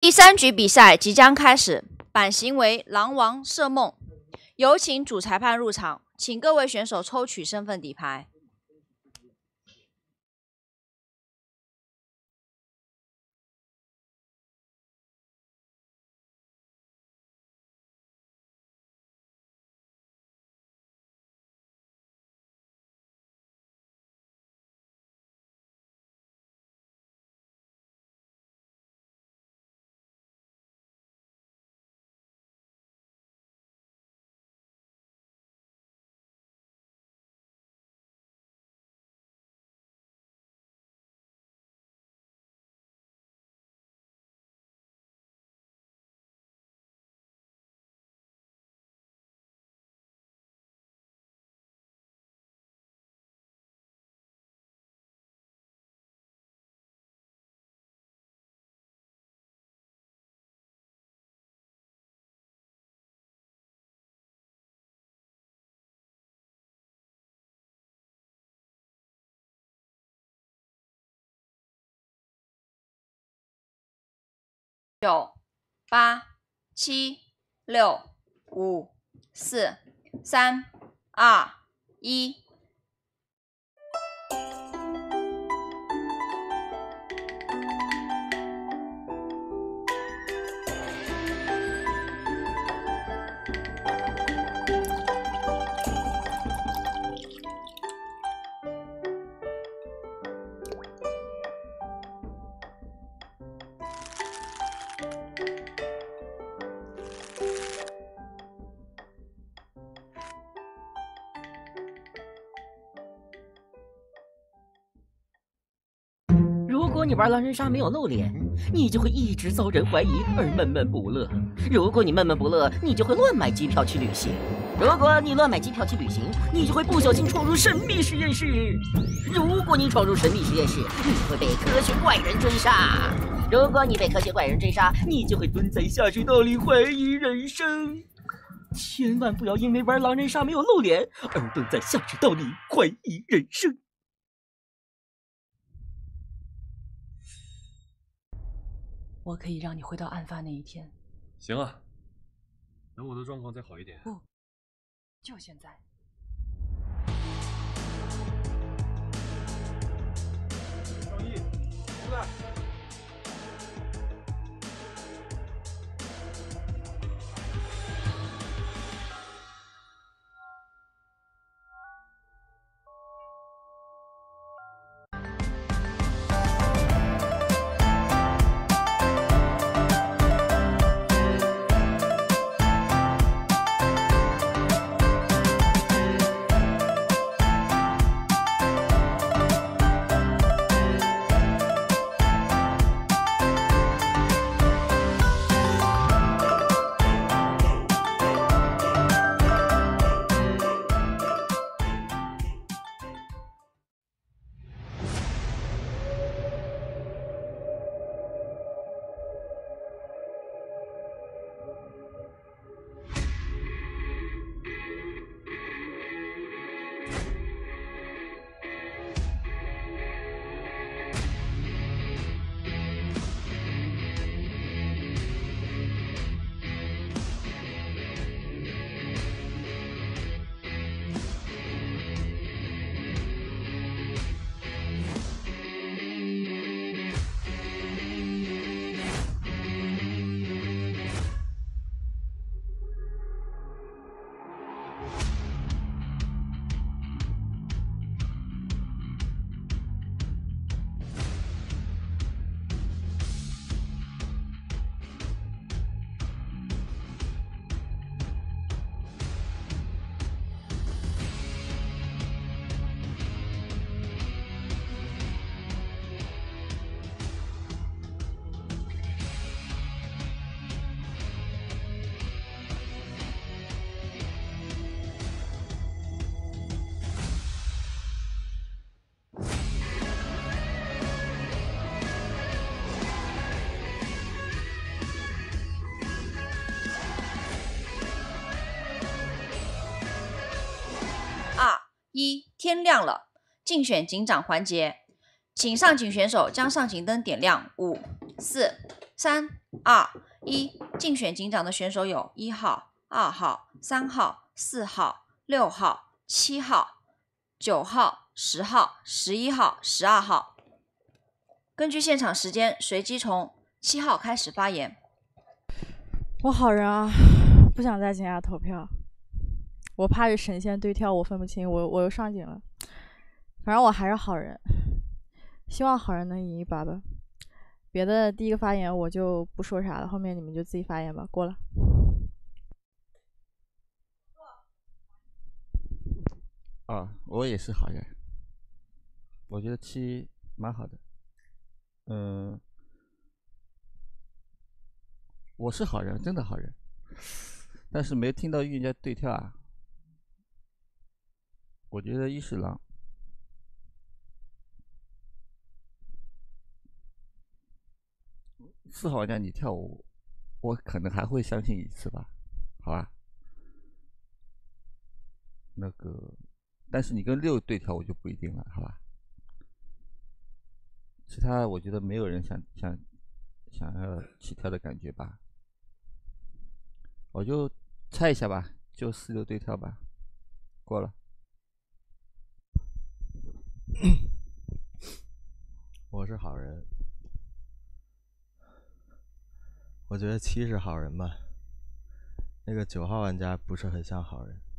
第3局比赛即将开始，版型为狼王射梦，有请主裁判入场，请各位选手抽取身份底牌。9、8、7、6、5、4、3、2、1。 如果你玩狼人杀没有露脸，你就会一直遭人怀疑而闷闷不乐。如果你闷闷不乐，你就会乱买机票去旅行。如果你乱买机票去旅行，你就会不小心闯入神秘实验室。如果你闯入神秘实验室，你会被科学怪人追杀。如果你被科学怪人追杀，你就会蹲在下水道里怀疑人生。千万不要因为玩狼人杀没有露脸而蹲在下水道里怀疑人生。 我可以让你回到案发那一天。 行啊，等我的状况再好一点。 不，就现在。 赵毅，出来！ 1，天亮了，竞选警长环节，请上警选手将上警灯点亮。5、4、 3、2、1，竞选警长的选手有1号、2号、3号、4号、6号、7号、9号、10号、11号、12号。根据现场时间，随机从7号开始发言。 我好人啊，不想在井下投票，我怕是神仙对跳，我分不清，我又上井了。反正我还是好人，希望好人能赢一把吧。别的第一个发言我就不说啥了，后面你们就自己发言吧。过了。 我也是好人，我觉得7蛮好的。我是好人，真的好人，但是没听到预言家对跳啊。我觉得1是狼。4号玩家你跳舞，我可能还会相信一次吧，好吧？但是你跟6对跳，我就不一定了，好吧？其他我觉得没有人想要起跳的感觉吧，我就猜一下吧，就4、6对跳吧，过了。 我是好人，我觉得7是好人吧。那个9号玩家不是很像好人。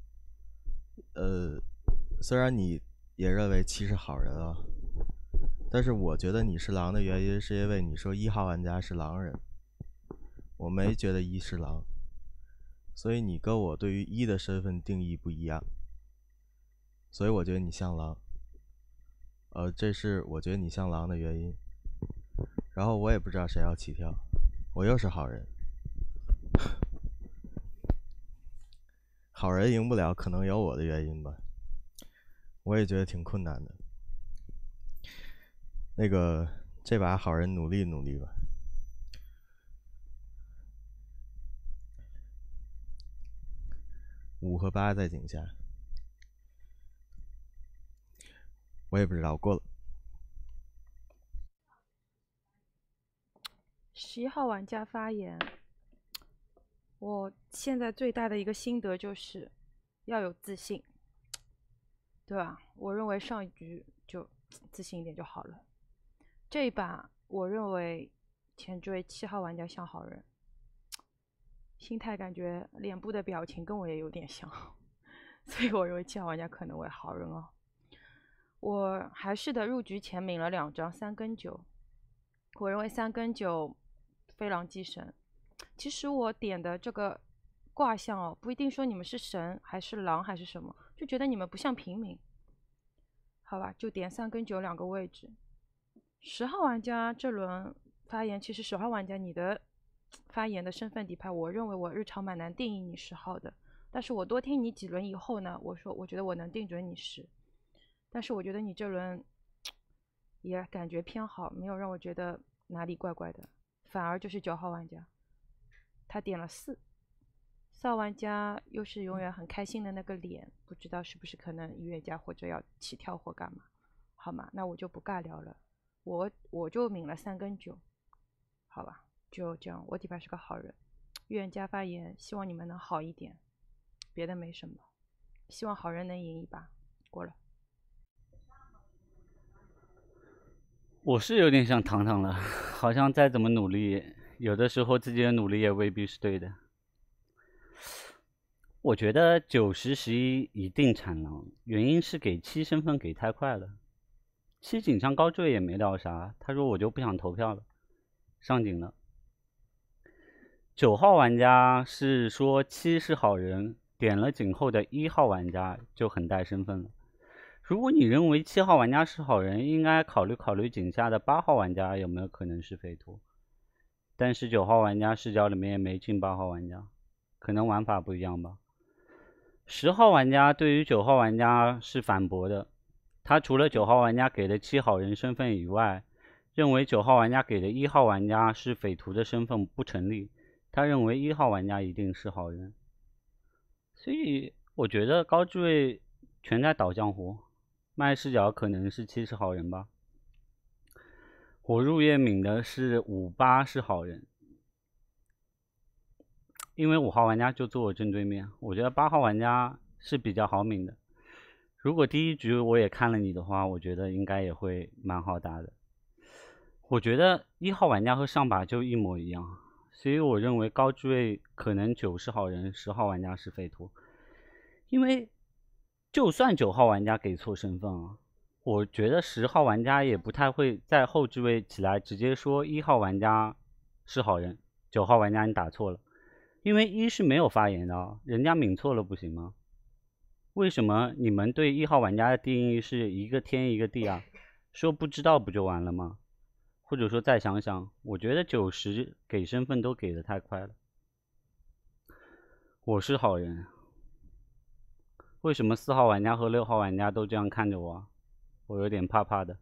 虽然你也认为7是好人啊，但是我觉得你是狼的原因是因为你说1号玩家是狼人，我没觉得1是狼，所以你跟我对于1的身份定义不一样，所以我觉得你像狼。这是我觉得你像狼的原因。然后我也不知道谁要起跳，我又是好人。好人赢不了，可能有我的原因吧，我也觉得挺困难的。这把好人努力努力吧。5和8在井下，我也不知道，过了。 11号玩家发言。我现在最大的一个心得就是要有自信，对吧？我认为上一局就自信一点就好了。这一把我认为前这位7号玩家像好人，心态感觉脸部的表情跟我也有点像，所以我认为7号玩家可能为好人哦。我还是的，入局前抿了2张3跟9，我认为3跟9非狼祭神。其实我点的这个卦象哦，不一定说你们是神还是狼还是什么，就觉得你们不像平民，好吧？就点3跟92个位置。10号玩家这轮发言，其实10号玩家你的发言的身份底牌，我认为我日常蛮难定义你10号的，但是我多听你几轮以后呢，我觉得我能定准你10，但是我觉得你这轮也感觉偏好，没有让我觉得哪里怪怪的，反而就是9号玩家。他点了4号玩家又是永远很开心的那个脸，不知道是不是可能预言家或者要起跳或干嘛，好吗？那我就不尬聊了，我就抿了3跟9，好吧，就这样。我底牌是个好人，预言家发言，希望你们能好一点，别的没什么，希望好人能赢一把，过了。 我是有点像糖糖了，好像再怎么努力，有的时候自己的努力也未必是对的。我觉得9、10、11一定产狼，原因是给7身份给太快了。7井上高坠也没聊啥，他说我就不想投票了，上井了。9号玩家是说7是好人，点了井后的1号玩家就很带身份了。如果你认为7号玩家是好人，应该考虑考虑井下的8号玩家有没有可能是匪徒。但是9号玩家视角里面也没进8号玩家，可能玩法不一样吧。10号玩家对于9号玩家是反驳的，他除了9号玩家给的7好人身份以外，认为9号玩家给的1号玩家是匪徒的身份不成立，他认为1号玩家一定是好人。所以我觉得高智慧全在倒浆糊，卖视角可能是7是好人吧。 我入夜泯的是58是好人，因为5号玩家就坐我正对面，我觉得8号玩家是比较好泯的。如果第一局我也看了你的话，我觉得应该也会蛮好打的。我觉得1号玩家和上把就一模一样，所以我认为高智位可能9是好人，10号玩家是匪徒。因为就算9号玩家给错身份啊，我觉得10号玩家也不太会在后置位起来直接说1号玩家是好人，9号玩家你打错了，因为1是没有发言的啊，人家泯错了不行吗？为什么你们对1号玩家的定义是一个天一个地啊？说不知道不就完了吗？或者说再想想，我觉得90给身份都给的太快了。我是好人，为什么4号玩家和6号玩家都这样看着我？我有点怕怕的。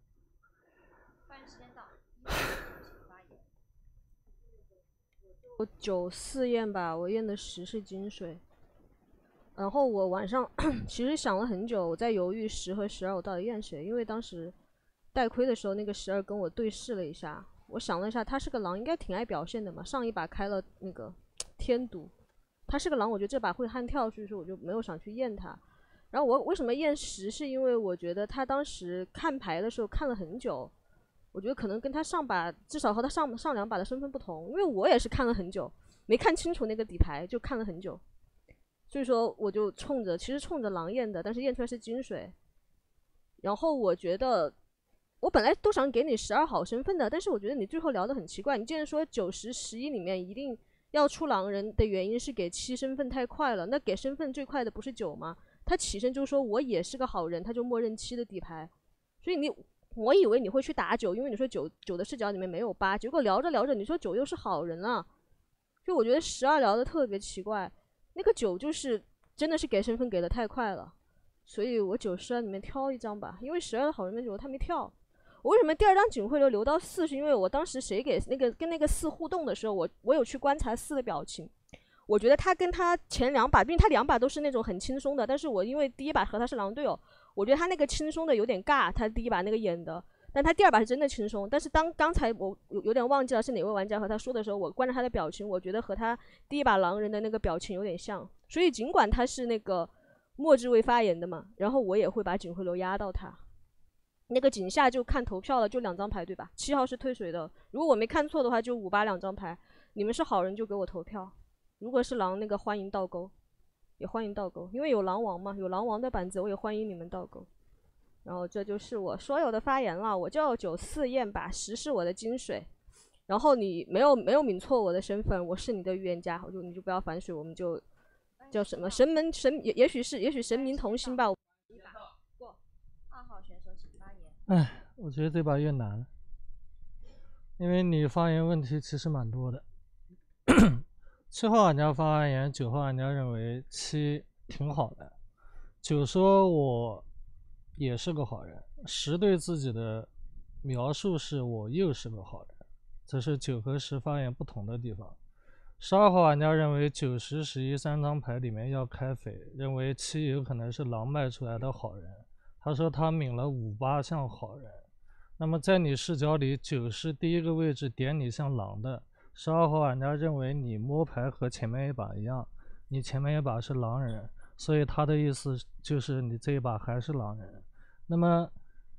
我94验吧，我验的10是金水。然后我晚上其实想了很久，我在犹豫10和12我到底验谁，因为当时带亏的时候那个12跟我对视了一下，我想了一下，他是个狼，应该挺爱表现的嘛。上一把开了那个天毒，他是个狼，我觉得这把会悍跳，所以说我就没有想去验他。然后我为什么验10，是因为我觉得他当时看牌的时候看了很久，我觉得可能跟他上把至少和他上2把的身份不同，因为我也是看了很久，没看清楚那个底牌就看了很久，所以说我就其实冲着狼验的，但是验出来是金水。然后我觉得我本来都想给你12好身份的，但是我觉得你最后聊得很奇怪，你既然说90、11里面一定要出狼人的原因是给7身份太快了，那给身份最快的不是9吗？他起身就说我也是个好人，他就默认7的底牌，所以我以为你会去打9，因为你说9的视角里面没有8，结果聊着聊着你说9又是好人了，就我觉得12聊得特别奇怪，那个9就是真的是给身份给的太快了，所以我9、12里面挑一张吧，因为12的好人跟9他没跳。我为什么第2张警徽流留到4，是因为我当时谁给跟那个4互动的时候，我有去观察4的表情。我觉得他跟他前2把，毕竟他2把都是那种很轻松的，但是我因为第1把和他是狼队友，我觉得他那个轻松的有点尬，他第1把那个演的，但他第2把是真的轻松。但是刚才我有点忘记了是哪位玩家和他说的时候，我观察他的表情，我觉得和他第1把狼人的那个表情有点像，所以尽管他是那个末置位发言的嘛，然后我也会把警徽流压到他。那个井下就看投票了，就2张牌对吧？7号是退水的，如果我没看错的话，就58 2张牌。你们是好人就给我投票，如果是狼那个欢迎倒钩，也欢迎倒钩，因为有狼王嘛，有狼王的板子，我也欢迎你们倒钩。然后这就是我所有的发言了，我就94验吧，10是我的金水。然后你没有抿错我的身份，我是你的预言家，你就不要反水，我们就叫什么也许神明同心吧。 2号选手请发言。 哎，我觉得这把越难了，因为你发言问题其实蛮多的。7号玩家发言，9号玩家认为7挺好的，9说我也是个好人，10对自己的描述是我又是个好人，这是9和10发言不同的地方。12号玩家认为90、11 3张牌里面要开匪，认为7有可能是狼卖出来的好人，他说他抿了58像好人。那么在你视角里，9是第1个位置点你像狼的，12号玩家认为你摸牌和前面一把一样，你前面一把是狼人，所以他的意思就是你这一把还是狼人。那么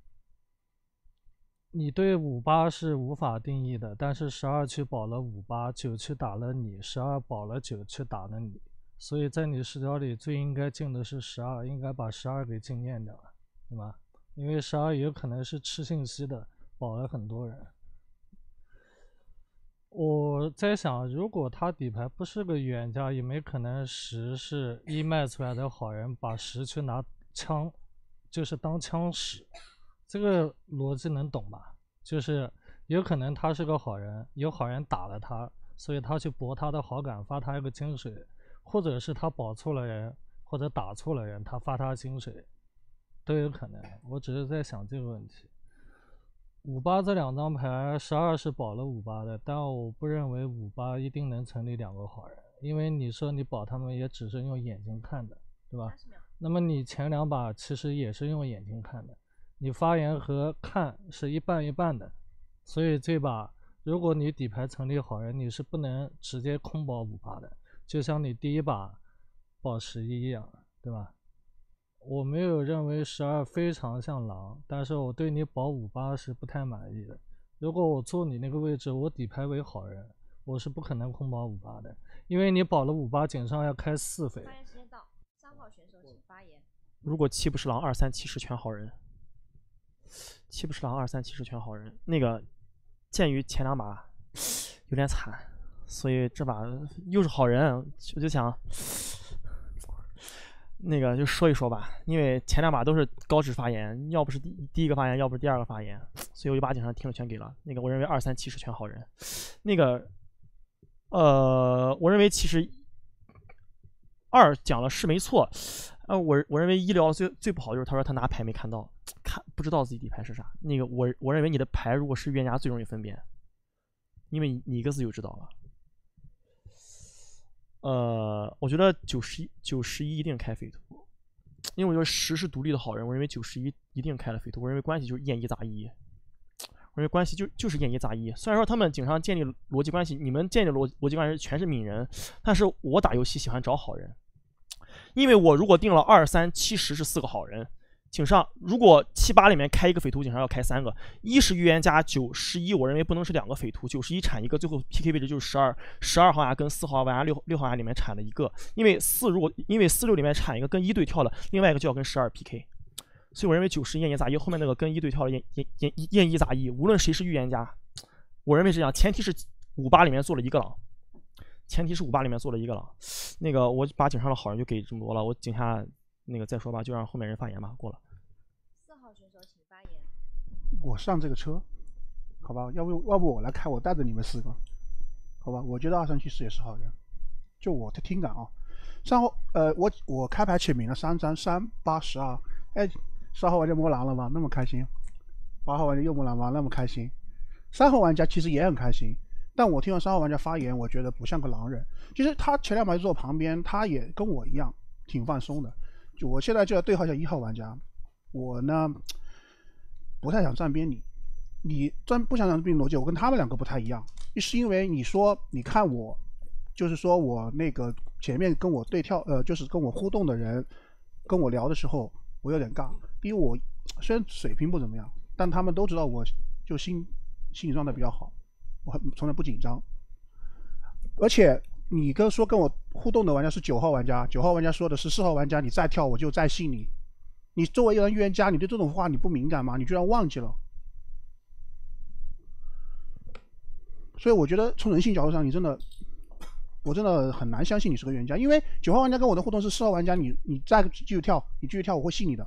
你对58是无法定义的，但是12去保了58，9去打了你，12保了9去打了你，所以在你视角里最应该进的是12，应该把12给禁验掉了，对吧？因为12有可能是吃信息的，保了很多人。我在想，如果他底牌不是个预言家，有没有可能10是1卖出来的好人，把10去拿枪，就是当枪使？这个逻辑能懂吧？就是有可能他是个好人，有好人打了他，所以他去博他的好感，发他一个金水，或者是他保错了人，或者打错了人，他发他金水，都有可能。我只是在想这个问题。58这2张牌，12是保了58的，但我不认为58一定能成立2个好人，因为你说你保他们也只是用眼睛看的，对吧？那么你前2把其实也是用眼睛看的，你发言和看是一半一半的， 所以这把如果你底牌成立好人，你是不能直接空保58的，就像你第一把保11一样，对吧？我没有认为12非常像狼，但是我对你保58是不太满意的。如果我坐你那个位置，我底牌为好人，我是不可能空保58的，因为你保了58，井上要开4匪。 发言时间到，3号选手请发言。 如果7不是狼，2、3、7是全好人。7不是狼，2、3、7是全好人。那个，鉴于前2把有点惨，所以这把又是好人，我就想。那个就说一说吧，因为前2把都是高质发言，要不是第一个发言，要不是第2个发言，所以我就把井上听了全给了。那个我认为2、3、7是全好人。那个，我认为其实2讲了是没错，我认为1聊最不好就是他说他拿牌没看到，不知道自己底牌是啥。那个我认为你的牌如果是预言家最容易分辨，因为你一个字就知道了。我觉得91一定开匪徒，因为我觉得10是独立的好人，我认为91一定开了匪徒。我认为关系就是验一杂一，我认为关系就是验一杂一。虽然说他们井上建立逻辑关系，你们建立逻辑关系全是泯人，但是我打游戏喜欢找好人，因为我如果定了2、3、7、10是4个好人，井上如果7、8里面开一个匪徒，井上要开3个，一是预言家9、11，我认为不能是2个匪徒，91产一个，最后 PK 位置就是12号牙跟4号玩家6号牙里面产了一个，因为4 6里面产一个跟1对跳的，另外一个就要跟12 PK， 所以我认为90验一杂一，后面那个跟1对跳的验一杂一，无论谁是预言家，我认为是这样，前提是58里面做了一个狼。那个我把井上的好人就给这么多了，我井下那个再说吧，就让后面人发言吧，过了。 4号选手请发言。 我上这个车，好吧，要不我来开，我带着你们4个，好吧？我觉得2、3、7、10也是好人，就我的听感啊。然后我开牌起名了3张3、8、12，哎，12号玩家摸狼了吗？那么开心。8号玩家又摸狼吗？那么开心。3号玩家其实也很开心。但我听完3号玩家发言，我觉得不像个狼人。其实他前2把就坐旁边，他也跟我一样挺放松的。就我现在就要对号一下1号玩家，我呢不太想站边你不想站边逻辑，我跟他们2个不太一样，是因为你说你看我，就是说我那个前面跟我对跳，就是跟我互动的人跟我聊的时候，我有点尬，因为我虽然水平不怎么样，但他们都知道我就心理状态比较好。我从来不紧张，而且你跟我互动的玩家是9号玩家，9号玩家说的是4号玩家，你再跳我就再信你。你作为一个预言家，你对这种话你不敏感吗？你居然忘记了。所以我觉得从人性角度上，我真的很难相信你是个预言家，因为9号玩家跟我的互动是4号玩家，你再继续跳，我会信你的。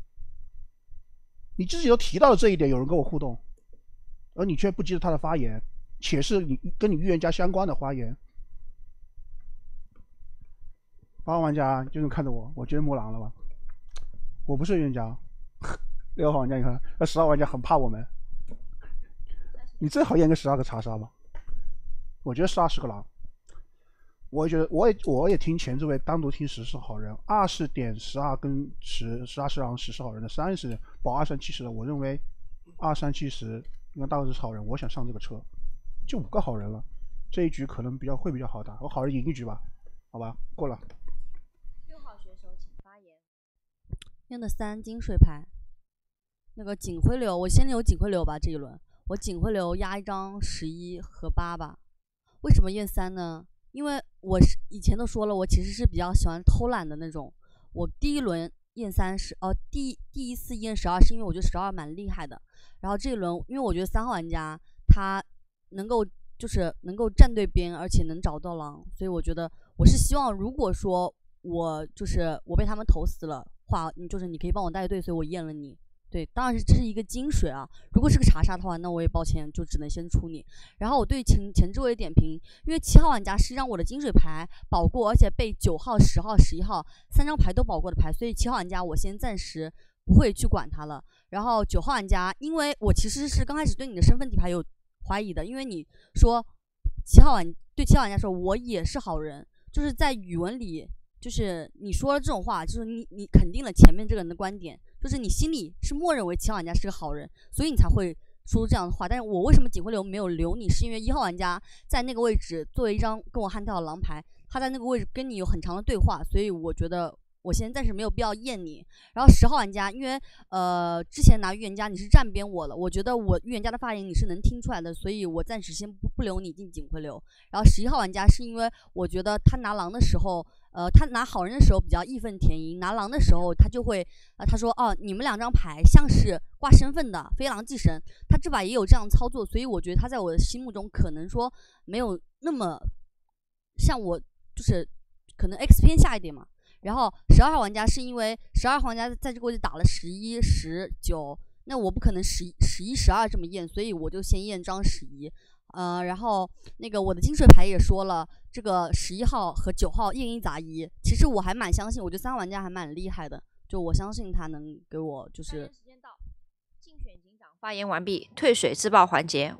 你自己都提到了这一点，有人跟我互动，而你却不记得他的发言。且是你跟你预言家相关的发言。8号玩家就能看着我觉得摸狼了吧？我不是预言家。6号玩家你看，那10号玩家很怕我们。你最好验个12个查杀吧。我觉得12是个狼。我觉得我也听前这位单独听10是好人，2是点12跟10，12是狼，10是好人的，3是保2、3、7、10的。我认为2、3、7、10应该大概是好人，我想上这个车。就5个好人了，这一局可能会比较好打，我好人赢一局吧，好吧，过了。 6号选手请发言。 用的3金水牌，那个警徽流，我先留警徽流吧，这一轮我警徽流压一张11和8吧。为什么验3呢？因为我以前都说了，我其实是比较喜欢偷懒的那种。我第一轮验3是第一次验12是因为我觉得12蛮厉害的，然后这一轮因为我觉得3号玩家他能够站对边，而且能找到狼，所以我觉得我是希望，如果说我被他们投死了话，你可以帮我带队，所以我验了你。对，当然是这是一个金水啊。如果是个查杀的话，那我也抱歉，就只能先出你。然后我对前置位点评，因为7号玩家是让我的金水牌保过，而且被9号、10号、11号3张牌都保过的牌，所以7号玩家我先暂时不会去管他了。然后9号玩家，因为我其实是刚开始对你的身份底牌有怀疑的，因为你说7号玩家说我也是好人，就是在语文里，就是你说了这种话，就是你肯定了前面这个人的观点，就是你心里是默认为7号玩家是个好人，所以你才会说出这样的话。但是我为什么警徽流没有留你，是因为1号玩家在那个位置作为一张跟我悍跳的狼牌，他在那个位置跟你有很长的对话，所以我觉得我现在暂时没有必要验你。然后10号玩家，因为之前拿预言家你是站边我了，我觉得我预言家的发言你是能听出来的，所以我暂时先不留你进警徽流。然后11号玩家是因为我觉得他拿狼的时候，他拿好人的时候比较义愤填膺，拿狼的时候他就会他说哦，你们2张牌像是挂身份的飞狼祭神，他这把也有这样操作，所以我觉得他在我的心目中可能说没有那么像我，就是可能 X 偏下一点嘛。然后12号玩家是因为12号玩家在这个位置打了11、19，那我不可能11、12这么验，所以我就先验张11。然后那个我的金水牌也说了，这个11号和9号验1杂1，其实我还蛮相信，我觉得3号玩家还蛮厉害的，就我相信他能给我就是。 时间到，竞选警长发言完毕，退水自爆环节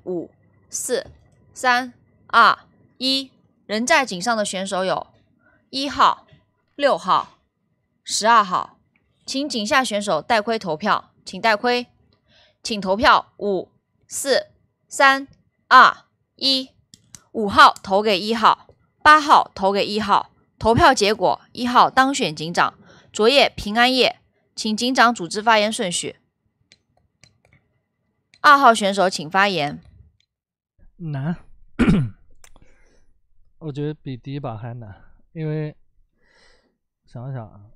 ，5、4、3、2、1。人在井上的选手有1号、6号、12号，请井下选手带盔投票，请带盔，请投票，5、4、3、2、1。5号投给1号，8号投给1号。投票结果：1号当选警长。昨夜平安夜，请警长组织发言顺序。2号选手请发言。 难，我觉得比第一把还难，因为想想啊，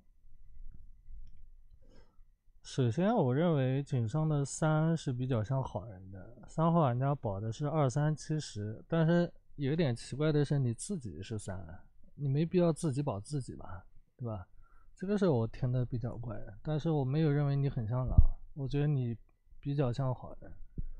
首先我认为井上的3是比较像好人的，3号玩家保的是2、3、7、10，但是有点奇怪的是你自己是3，你没必要自己保自己吧，对吧？这个是我听的比较怪的，但是我没有认为你很像狼，我觉得你比较像好人。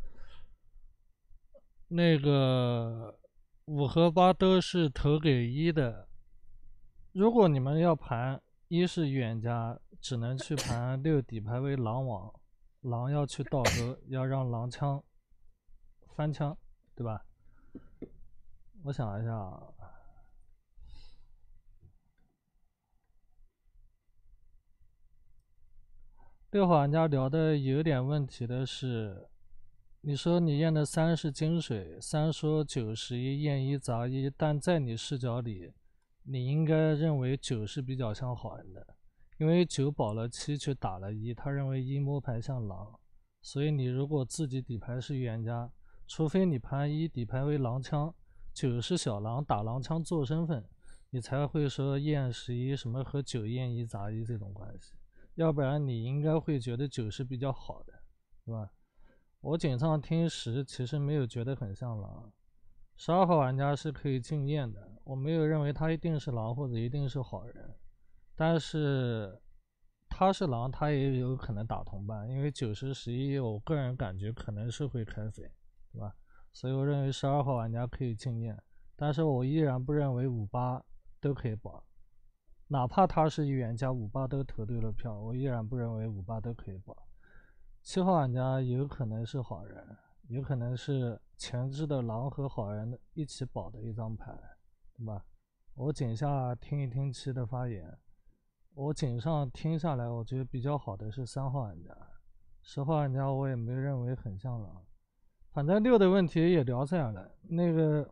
那个5和8都是投给1的，如果你们要盘1是预言家，只能去盘6底牌为狼王，狼要去倒钩，要让狼枪翻枪，对吧？我想一下啊。6号玩家聊的有点问题的是，你说你验的3是金水，3说9、11验1杂1，但在你视角里，你应该认为9是比较像好人的，因为9保了7去打了1，他认为1摸牌像狼，所以你如果自己底牌是预言家，除非你盘1底牌为狼枪，9是小狼打狼枪做身份，你才会说验11什么和9验1杂1这种关系。要不然你应该会觉得9是比较好的，对吧？我井上听10其实没有觉得很像狼。12号玩家是可以禁验的，我没有认为他一定是狼或者一定是好人，但是他是狼他也有可能打同伴，因为9、10、11我个人感觉可能是会开飞，对吧？所以我认为12号玩家可以禁验，但是我依然不认为5、8都可以保。哪怕他是预言家，5、8都投对了票，我依然不认为5、8都可以保。7号玩家有可能是好人，有可能是前置的狼和好人一起保的一张牌，对吧？我井下听一听7的发言，我井上听下来，我觉得比较好的是3号玩家，10号玩家我也没认为很像狼。反正6的问题也聊这样了，那个。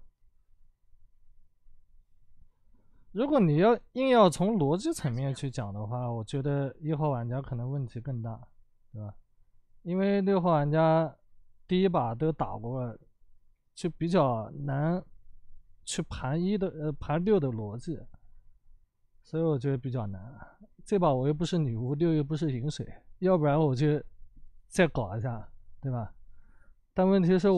如果你硬要从逻辑层面去讲的话，我觉得1号玩家可能问题更大，对吧？因为6号玩家第一把都打过了，就比较难去盘6的逻辑，所以我觉得比较难。这把我又不是女巫，6又不是饮水，要不然我就再搞一下，对吧？但问题是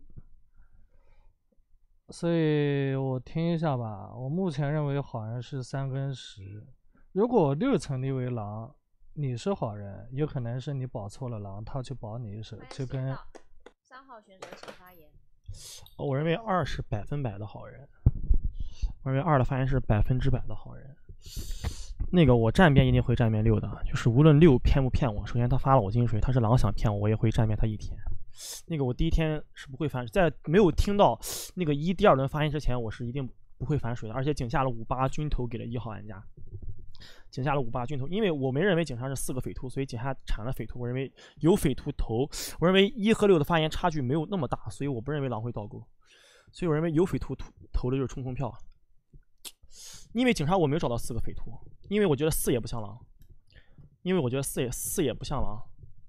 所以我听一下吧，我目前认为好人是3跟10。如果6成立为狼，你是好人，有可能是你保错了狼，他去保你一手，就跟 3号选手请发言。 我认为2是100%的好人，我认为2的发言是100%的好人。那个我站边一定会站边6的，就是无论6骗不骗我，首先他发了我金水，他是狼想骗我，我也会站边他一天。那个我第一天是不会反水，在没有听到那个第二轮发言之前，我是一定不会反水的。而且井下了5、8均投给了1号玩家， 井下的5、8均投，因为我没认为井上是4个匪徒，所以井下产了匪徒。我认为有匪徒投，我认为1和6的发言差距没有那么大，所以我不认为狼会倒钩。所以我认为有匪徒投的就是冲锋票。因为井上我没有找到4个匪徒，因为我觉得4也不像狼，因为我觉得4也不像狼。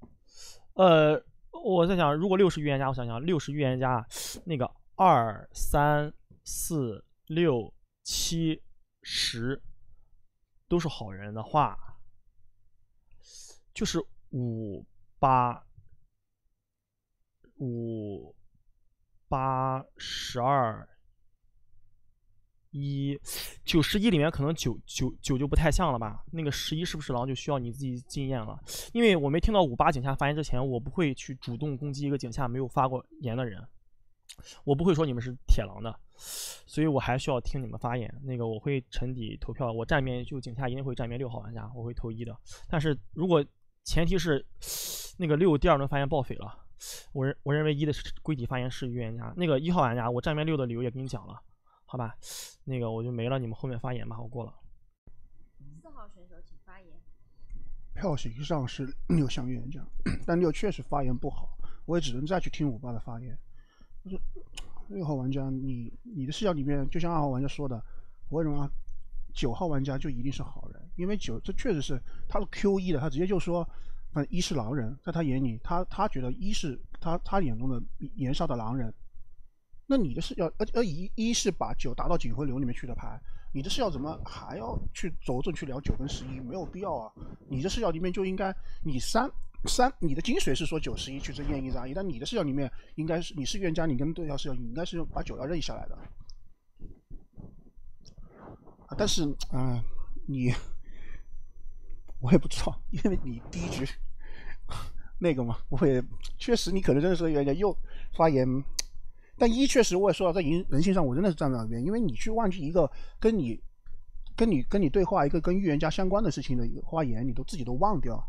我在想，如果6是预言家，我想想6是预言家，那个2、3、4、6、7、10都是好人的话，就是5、8、12、1、9、11里面可能9就不太像了吧？那个11是不是狼就需要你自己经验了，因为我没听到5、8井下发言之前，我不会去主动攻击一个井下没有发过言的人，我不会说你们是铁狼的，所以我还需要听你们发言。那个我会沉底投票，我站边就井下一定会站边6号玩家，我会投1的。但是如果前提是那个6第2轮发言报匪了，我认为1的归底发言是预言家。那个1号玩家，我站边6的理由也跟你讲了，好吧？那个我就没了，你们后面发言吧，我过了。 4号选手请发言。 票型上是6像预言家，但6确实发言不好，我也只能再去听5、8的发言。就是6号玩家，你的视角里面，就像2号玩家说的，我认为9号玩家就一定是好人，因为9这确实是他是 Q1的，他直接就说，反正1是狼人，在他眼里，他觉得1是他眼中的年少的狼人。那你的视角，1是把9打到警徽流里面去的牌，你的视角怎么还要去着重去聊9跟11？没有必要啊！你的视角里面就应该你3，你的金水是说9、11去争验1杂1，但你的视角里面应该是你是预言家，你跟对调视角，你应该是把9要认下来的。但是我也不知道，因为你第一局那个嘛，我也确实你可能真的是预言家又发言。但1确实我也说了，在人性上我真的是站在那边，因为你去忘记一个跟你对话一个跟预言家相关的事情的一个发言，你自己都忘掉。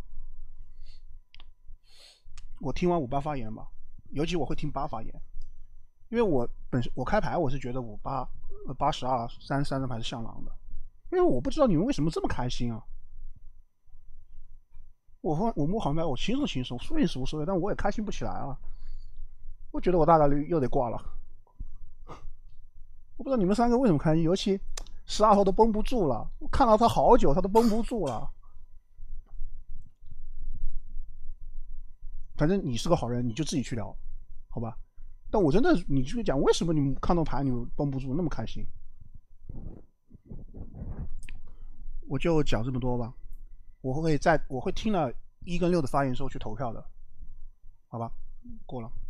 我听完5、8发言吧，尤其我会听8发言，因为我开牌我是觉得5、8、82、33的牌是像狼的，因为我不知道你们为什么这么开心啊。我摸黄牌我轻松，输赢是无所谓，但我也开心不起来啊。我觉得我大概率又得挂了，我不知道你们3个为什么开心，尤其12号都绷不住了，我看到他好久，他都绷不住了。反正你是个好人，你就自己去聊，好吧？但我真的，你就讲为什么你们看到牌你们绷不住那么开心？我就讲这么多吧，我会听了1跟6的发言之后去投票的，好吧？过了。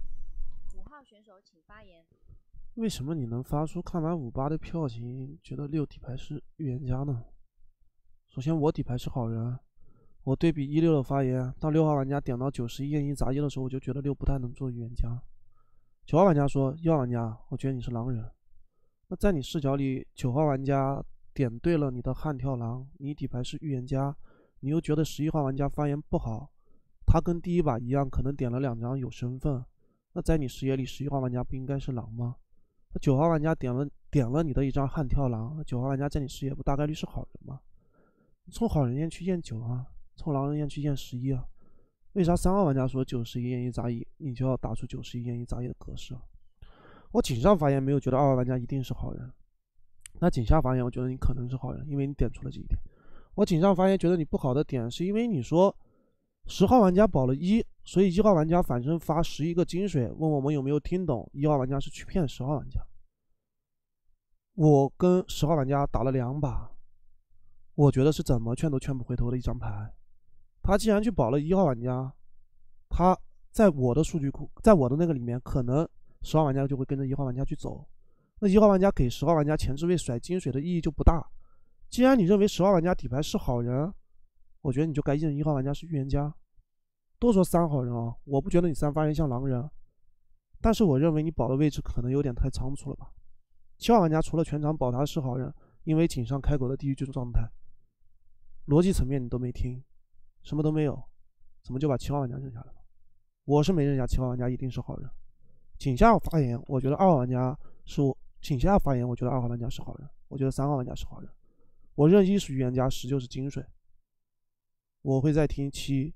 5号选手请发言。 为什么你能发出看完5、8的票型，觉得6底牌是预言家呢？首先，我底牌是好人，我对比1、6的发言，当6号玩家点到9、11验1杂1的时候，我就觉得6不太能做预言家。9号玩家说1号玩家，我觉得你是狼人。那在你视角里，9号玩家点对了你的悍跳狼，你底牌是预言家，你又觉得11号玩家发言不好，他跟第一把一样，可能点了2张有身份。那在你视野里，11号玩家不应该是狼吗？那9号玩家点了你的一张悍跳狼，那9号玩家在你视野不大概率是好人吗？从好人验去验9啊，从狼人验去验11啊。为啥3号玩家说9、11验1杂1，你就要打出9、11验1杂1的格式啊？我井上发言没有觉得2号玩家一定是好人，那井下发言我觉得你可能是好人，因为你点出了这一点。我井上发言觉得你不好的点是因为你说10号玩家保了1，所以1号玩家反身发11个金水，问我们有没有听懂1号玩家是去骗10号玩家。我跟10号玩家打了2把，我觉得是怎么劝都劝不回头的一张牌。他既然去保了1号玩家，他在我的数据库，在我的那个里面，可能10号玩家就会跟着1号玩家去走。那1号玩家给10号玩家前置位甩金水的意义就不大。既然你认为10号玩家底牌是好人，我觉得你就该认1号玩家是预言家。都说3好人啊，我不觉得你3发言像狼人，但是我认为你保的位置可能有点太仓促了吧。7号玩家除了全场保他是好人，因为井上开狗的地狱局状态，逻辑层面你都没听，什么都没有，怎么就把7号玩家认下来了？我是没认下7号玩家一定是好人。井下发言，我觉得2号玩家是我井下发言，我觉得2号玩家是好人，我觉得3号玩家是好人。 我认1是预言家，10就是金水。我会再听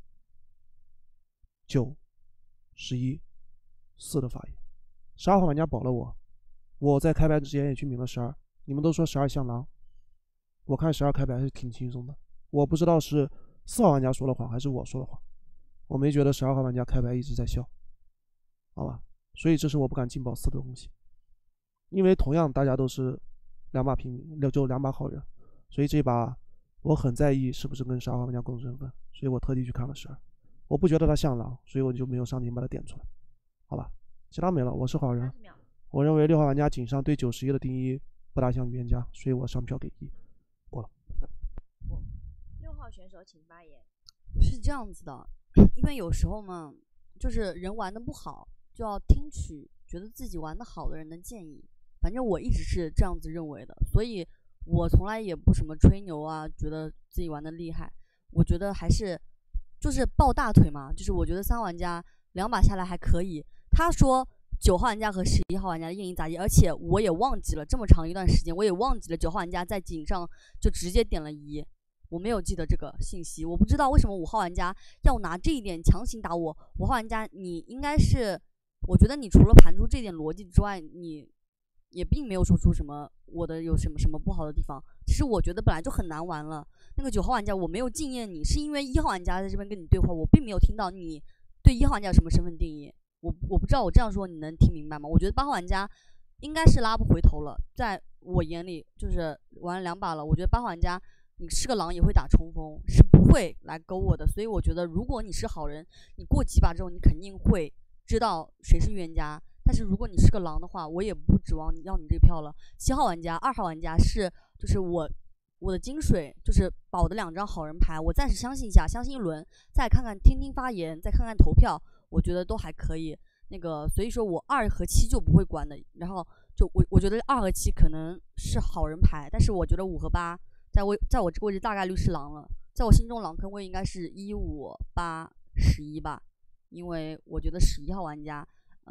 7、9、11、4的发言。12号玩家保了我，我在开牌之前也去抿了12。你们都说12像狼，我看12开牌还是挺轻松的。我不知道是4号玩家说了谎还是我说了谎，我没觉得12号玩家开牌一直在笑，好吧？所以这是我不敢劲爆4的东西，因为同样大家都是2把平民，就2把好人，所以这把我很在意是不是跟12号玩家共身份，所以我特地去看了12。我不觉得他像狼，所以我就没有上镜把他点出来，好吧？其他没了，我是好人。我认为6号玩家井上对9、11的定义不大像预言家，所以我上票给1。过了。 6号选手请发言。 是这样子的，因为有时候嘛，就是人玩的不好，就要听取觉得自己玩的好的人的建议。反正我一直是这样子认为的，所以我从来也不什么吹牛啊，觉得自己玩的厉害。我觉得还是就是抱大腿嘛，就是我觉得3号玩家2把下来还可以。他说9号玩家和11号玩家的艳影杂技，而且我也忘记了这么长一段时间，我也忘记了9号玩家在井上就直接点了1，我没有记得这个信息，我不知道为什么5号玩家要拿这一点强行打我。5号玩家，你应该是，我觉得你除了盘出这点逻辑之外，你也并没有说出什么我的有什么不好的地方。其实我觉得本来就很难玩了。那个9号玩家，我没有敬厌你，是因为1号玩家在这边跟你对话，我并没有听到你对1号玩家有什么身份定义。我不知道我这样说你能听明白吗？我觉得8号玩家应该是拉不回头了，在我眼里就是玩了2把了，我觉得8号玩家你是个狼也会打冲锋，是不会来勾我的。所以我觉得如果你是好人，你过几把之后你肯定会知道谁是预言家。但是如果你是个狼的话，我也不指望要你这个票了。7号玩家、2号玩家是就是我的金水，就是保的2张好人牌，我暂时相信一下，相信一轮，再看看听发言，再看看投票，我觉得都还可以。那个所以说我2和7就不会关的。然后就我觉得2和7可能是好人牌，但是我觉得5和8在我这个位置大概率是狼了。在我心中狼坑位应该是1、5、8、11吧，因为我觉得11号玩家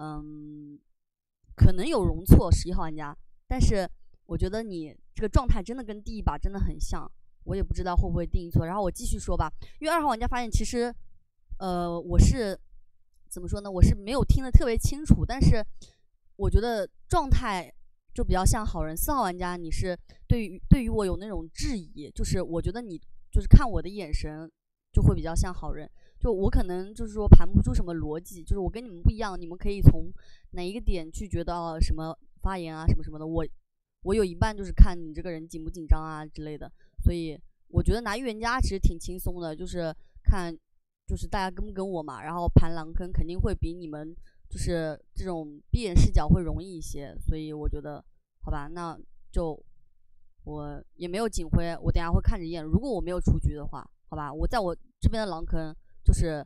可能有容错11号玩家，但是我觉得你这个状态真的跟第一把真的很像，我也不知道会不会定错。然后我继续说吧，因为2号玩家发现其实我是怎么说呢，我是没有听得特别清楚，但是我觉得状态就比较像好人。4号玩家你是对于我有那种质疑，就是我觉得你就是看我的眼神就会比较像好人，就我可能就是说盘不出什么逻辑，就是我跟你们不一样，你们可以从哪一个点去觉得什么发言啊什么什么的，我有一半就是看你这个人紧不紧张啊之类的。所以我觉得拿预言家其实挺轻松的，就是看就是大家跟不跟我嘛，然后盘狼坑肯定会比你们就是这种闭眼视角会容易一些。所以我觉得好吧，那就我也没有警徽，我等下会看着验，如果我没有出局的话，好吧，我在我这边的狼坑就是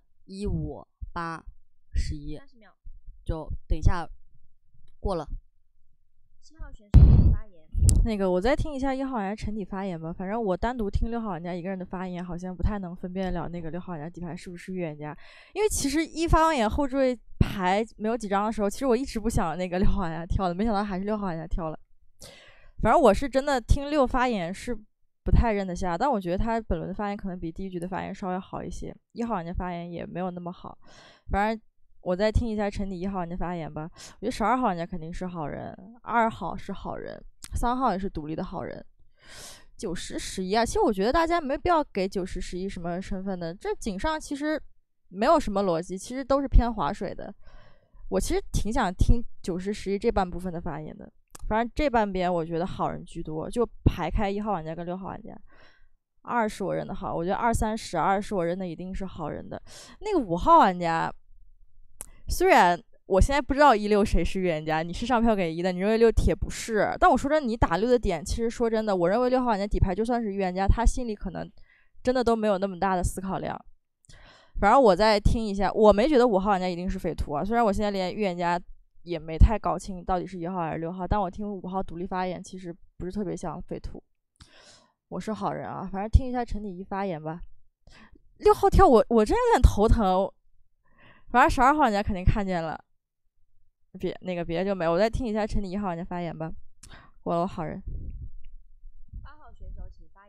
1、5、8、11，就等一下过了。 7号选手请发言。 那个我再听一下1号玩家陈底发言吧，反正我单独听6号玩家一个人的发言，好像不太能分辨了那个6号玩家底牌是不是预言家。因为其实一发完言后这位牌没有几张的时候，其实我一直不想那个6号玩家跳的，没想到还是6号玩家跳了。反正我是真的听6发言是不太认得下，但我觉得他本轮的发言可能比第一局的发言稍微好一些。1号玩家发言也没有那么好，反正我再听一下陈底1号玩家发言吧。我觉得12号玩家肯定是好人，2号是好人，3号也是独立的好人，9、10、11啊，其实我觉得大家没必要给9、10、11什么身份的，这井上其实没有什么逻辑，其实都是偏划水的。我其实挺想听9、10、11这半部分的发言的，反正这半边我觉得好人居多，就排开1号玩家跟6号玩家。2是我认的好，我觉得2、3、12是我认的一定是好人的。那个5号玩家，虽然我现在不知道1、6谁是预言家，你是上票给1的，你认为6铁不是，但我说真的，你打6的点，其实说真的，我认为6号玩家底牌就算是预言家，他心里可能真的都没有那么大的思考量。反正我再听一下，我没觉得5号玩家一定是匪徒啊，虽然我现在连预言家也没太搞清到底是1号还是6号，但我听5号独立发言其实不是特别像匪徒。我是好人啊，反正听一下陈底1发言吧。6号跳我真有点头疼，反正12号玩家肯定看见了，别的就没有。我再听一下陈底1号玩家发言吧。我好人。 8号选手请发言。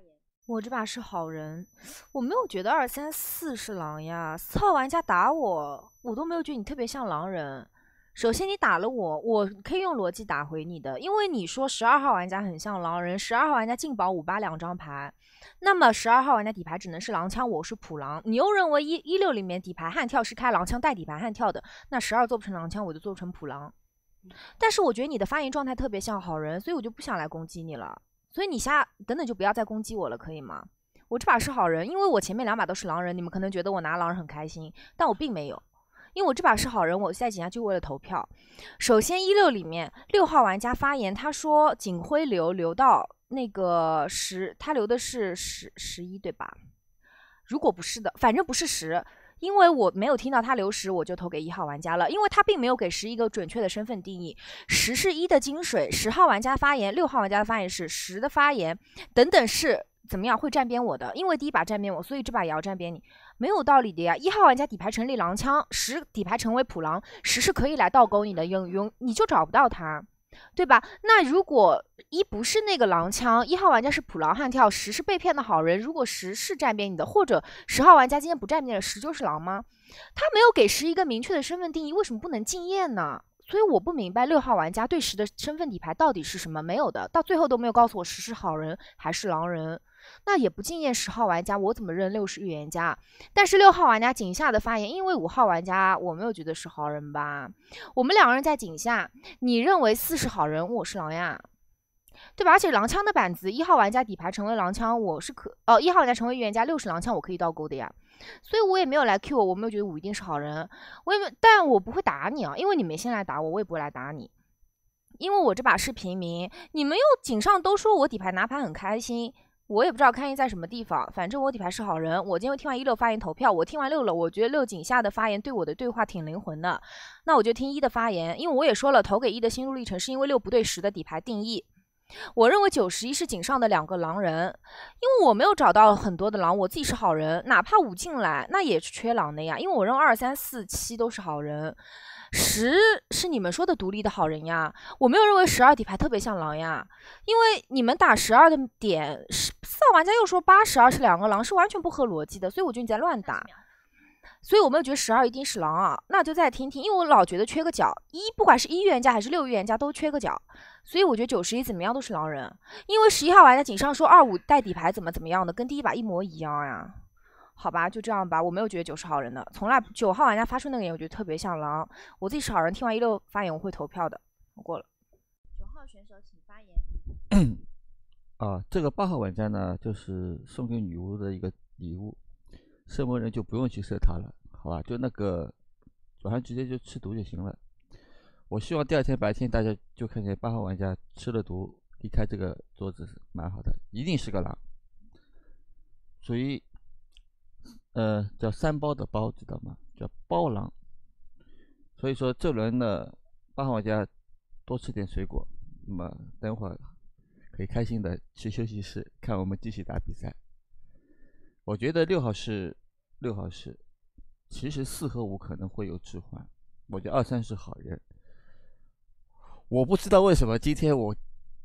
我这把是好人，我没有觉得2、3、4是狼呀。4号玩家打我，我都没有觉得你特别像狼人。首先你打了我，我可以用逻辑打回你的，因为你说12号玩家很像狼人，12号玩家进宝58两张牌，那么12号玩家底牌只能是狼枪，我是普狼。你又认为16里面底牌悍跳是开狼枪带底牌悍跳的，那12做不成狼枪，我就做成普狼。但是我觉得你的发言状态特别像好人，所以我就不想来攻击你了。所以你等等就不要再攻击我了，可以吗？我这把是好人，因为我前面2把都是狼人，你们可能觉得我拿狼人很开心，但我并没有。因为我这把是好人，我在井下就为了投票。首先16里面6号玩家发言，他说警徽留到那个10，他留的是11对吧？如果不是的，反正不是10，因为我没有听到他留10，我就投给1号玩家了，因为他并没有给10一个准确的身份定义。10是1的金水，10号玩家发言，6号玩家的发言是10的发言，等等是怎么样会站边我的？因为第一把站边我，所以这把也要站边你，没有道理的呀。1号玩家底牌成立狼枪，10底牌成为普狼，10是可以来倒钩你的，你就找不到他。对吧？那如果1不是那个狼枪，1号玩家是普狼悍跳，10是被骗的好人，如果10是站边你的，或者10号玩家今天不站边了，10就是狼吗？他没有给10一个明确的身份定义，为什么不能禁验呢？所以我不明白6号玩家对10的身份底牌到底是什么？没有的，到最后都没有告诉我10是好人还是狼人。那也不禁验10号玩家，我怎么认6是预言家？但是6号玩家井下的发言，因为5号玩家我没有觉得是好人吧？我们2个人在井下，你认为4是好人，我是狼呀，对吧？而且狼枪的板子，1号玩家底牌成为狼枪，我是1号玩家成为预言家，6是狼枪，我可以倒钩的呀。所以我也没有来 Q 我没有觉得5一定是好人，但我不会打你啊，因为你没先来打我，我也不会来打你。因为我这把是平民，你们又井上都说我底牌拿牌很开心。我也不知道开心在什么地方，反正我底牌是好人。我今天听完16发言投票，我听完6了，我觉得6井下的发言对我的对话挺灵魂的，那我就听1的发言，因为我也说了投给1的心路历程是因为6不对10的底牌定义。我认为9、11是井上的2个狼人，因为我没有找到很多的狼，我自己是好人，哪怕5进来那也是缺狼的呀，因为我认为2、3、4、7都是好人。10是你们说的独立的好人呀，我没有认为12底牌特别像狼呀，因为你们打12的点，4号玩家又说8、12是2个狼，是完全不合逻辑的，所以我觉得你在乱打，所以我没有觉得12一定是狼啊，那就再听听，因为我老觉得缺个角，不管是1预言家还是6预言家都缺个角，所以我觉得9、11怎么样都是狼人，因为11号玩家井上说2、5带底牌怎么样的，跟第一把一模一样呀。好吧，就这样吧。我没有觉得9是好人的，从来9号玩家发出那个言，我觉得特别像狼。我自己是好人，听完16发言我会投票的。我过了。 9号选手请发言。 这个8号玩家呢，就是送给女巫的一个礼物，射魔人就不用去射他了，好吧？就那个晚上直接就吃毒就行了。我希望第2天白天大家就看见8号玩家吃了毒离开这个桌子，蛮好的，一定是个狼，属于。叫3包的包，知道吗？叫包狼。所以说这轮呢，8号玩家多吃点水果，那么等会儿可以开心的去休息室看我们继续打比赛。我觉得6号是，其实4和5可能会有置换。我觉得2、3是好人。我不知道为什么今天我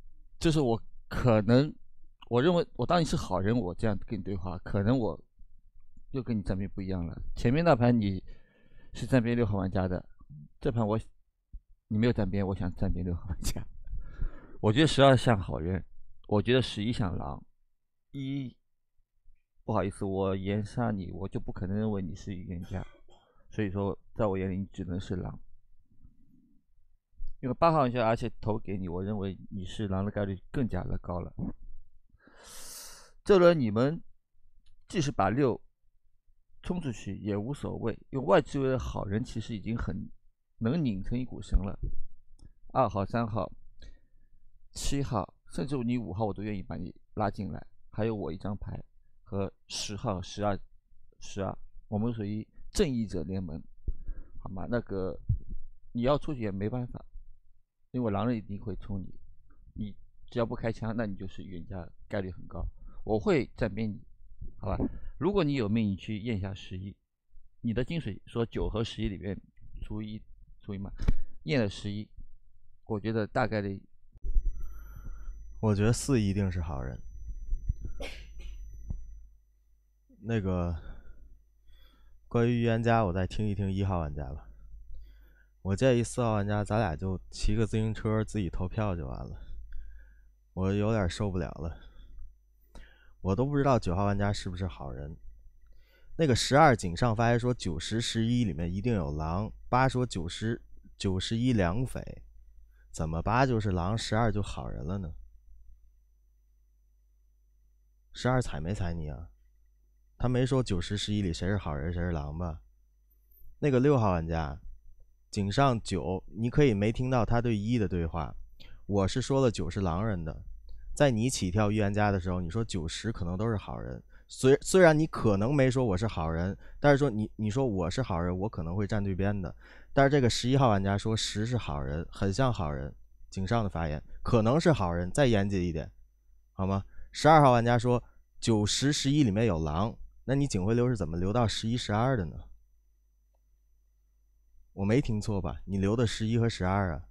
认为我当你是好人，我这样跟你对话，可能我。又跟你站边不一样了。前面那盘你是站边6号玩家的，这盘你没有站边，我想站边6号玩家。我觉得12像好人，我觉得11像狼。不好意思，我严杀你，我就不可能认为你是预言家，所以说在我眼里你只能是狼。因为8号玩家而且投给你，我认为你是狼的概率更加的高了。这轮你们即使把6冲出去也无所谓，因为外置位的好人其实已经很能拧成一股绳了。2号、3号、7号，甚至你5号我都愿意把你拉进来，还有我一张牌和10号、12，我们属于正义者联盟，好吗？那个你要出去也没办法，因为狼人一定会冲你，你只要不开枪，那你就是预言家，概率很高。我会站边你，好吧？如果你有命，你去验一下11，你的金水说9和11里面除一嘛，验了11，我觉得大概率， 我觉得4一定是好人。 那个关于预言家，我再听一听1号玩家吧。我建议4号玩家，咱俩就骑个自行车自己投票就完了。我有点受不了了，我都不知道9号玩家是不是好人。那个12井上发言说9、10、11里面一定有狼，8说9、11两匪，怎么8就是狼，12就好人了呢？12踩没踩你啊？他没说9、10、11里谁是好人谁是狼吧？那个6号玩家，井上9，你可以没听到他对1的对话。我是说了9是狼人的，在你起跳预言家的时候，你说9、10可能都是好人。虽然你可能没说我是好人，但是说你说我是好人，我可能会站对边的。但是这个11号玩家说10是好人，很像好人。井上的发言可能是好人，再严谨一点，好吗？12号玩家说9、10、11里面有狼，那你警徽流是怎么留到11、12的呢？我没听错吧？你留的11和12啊？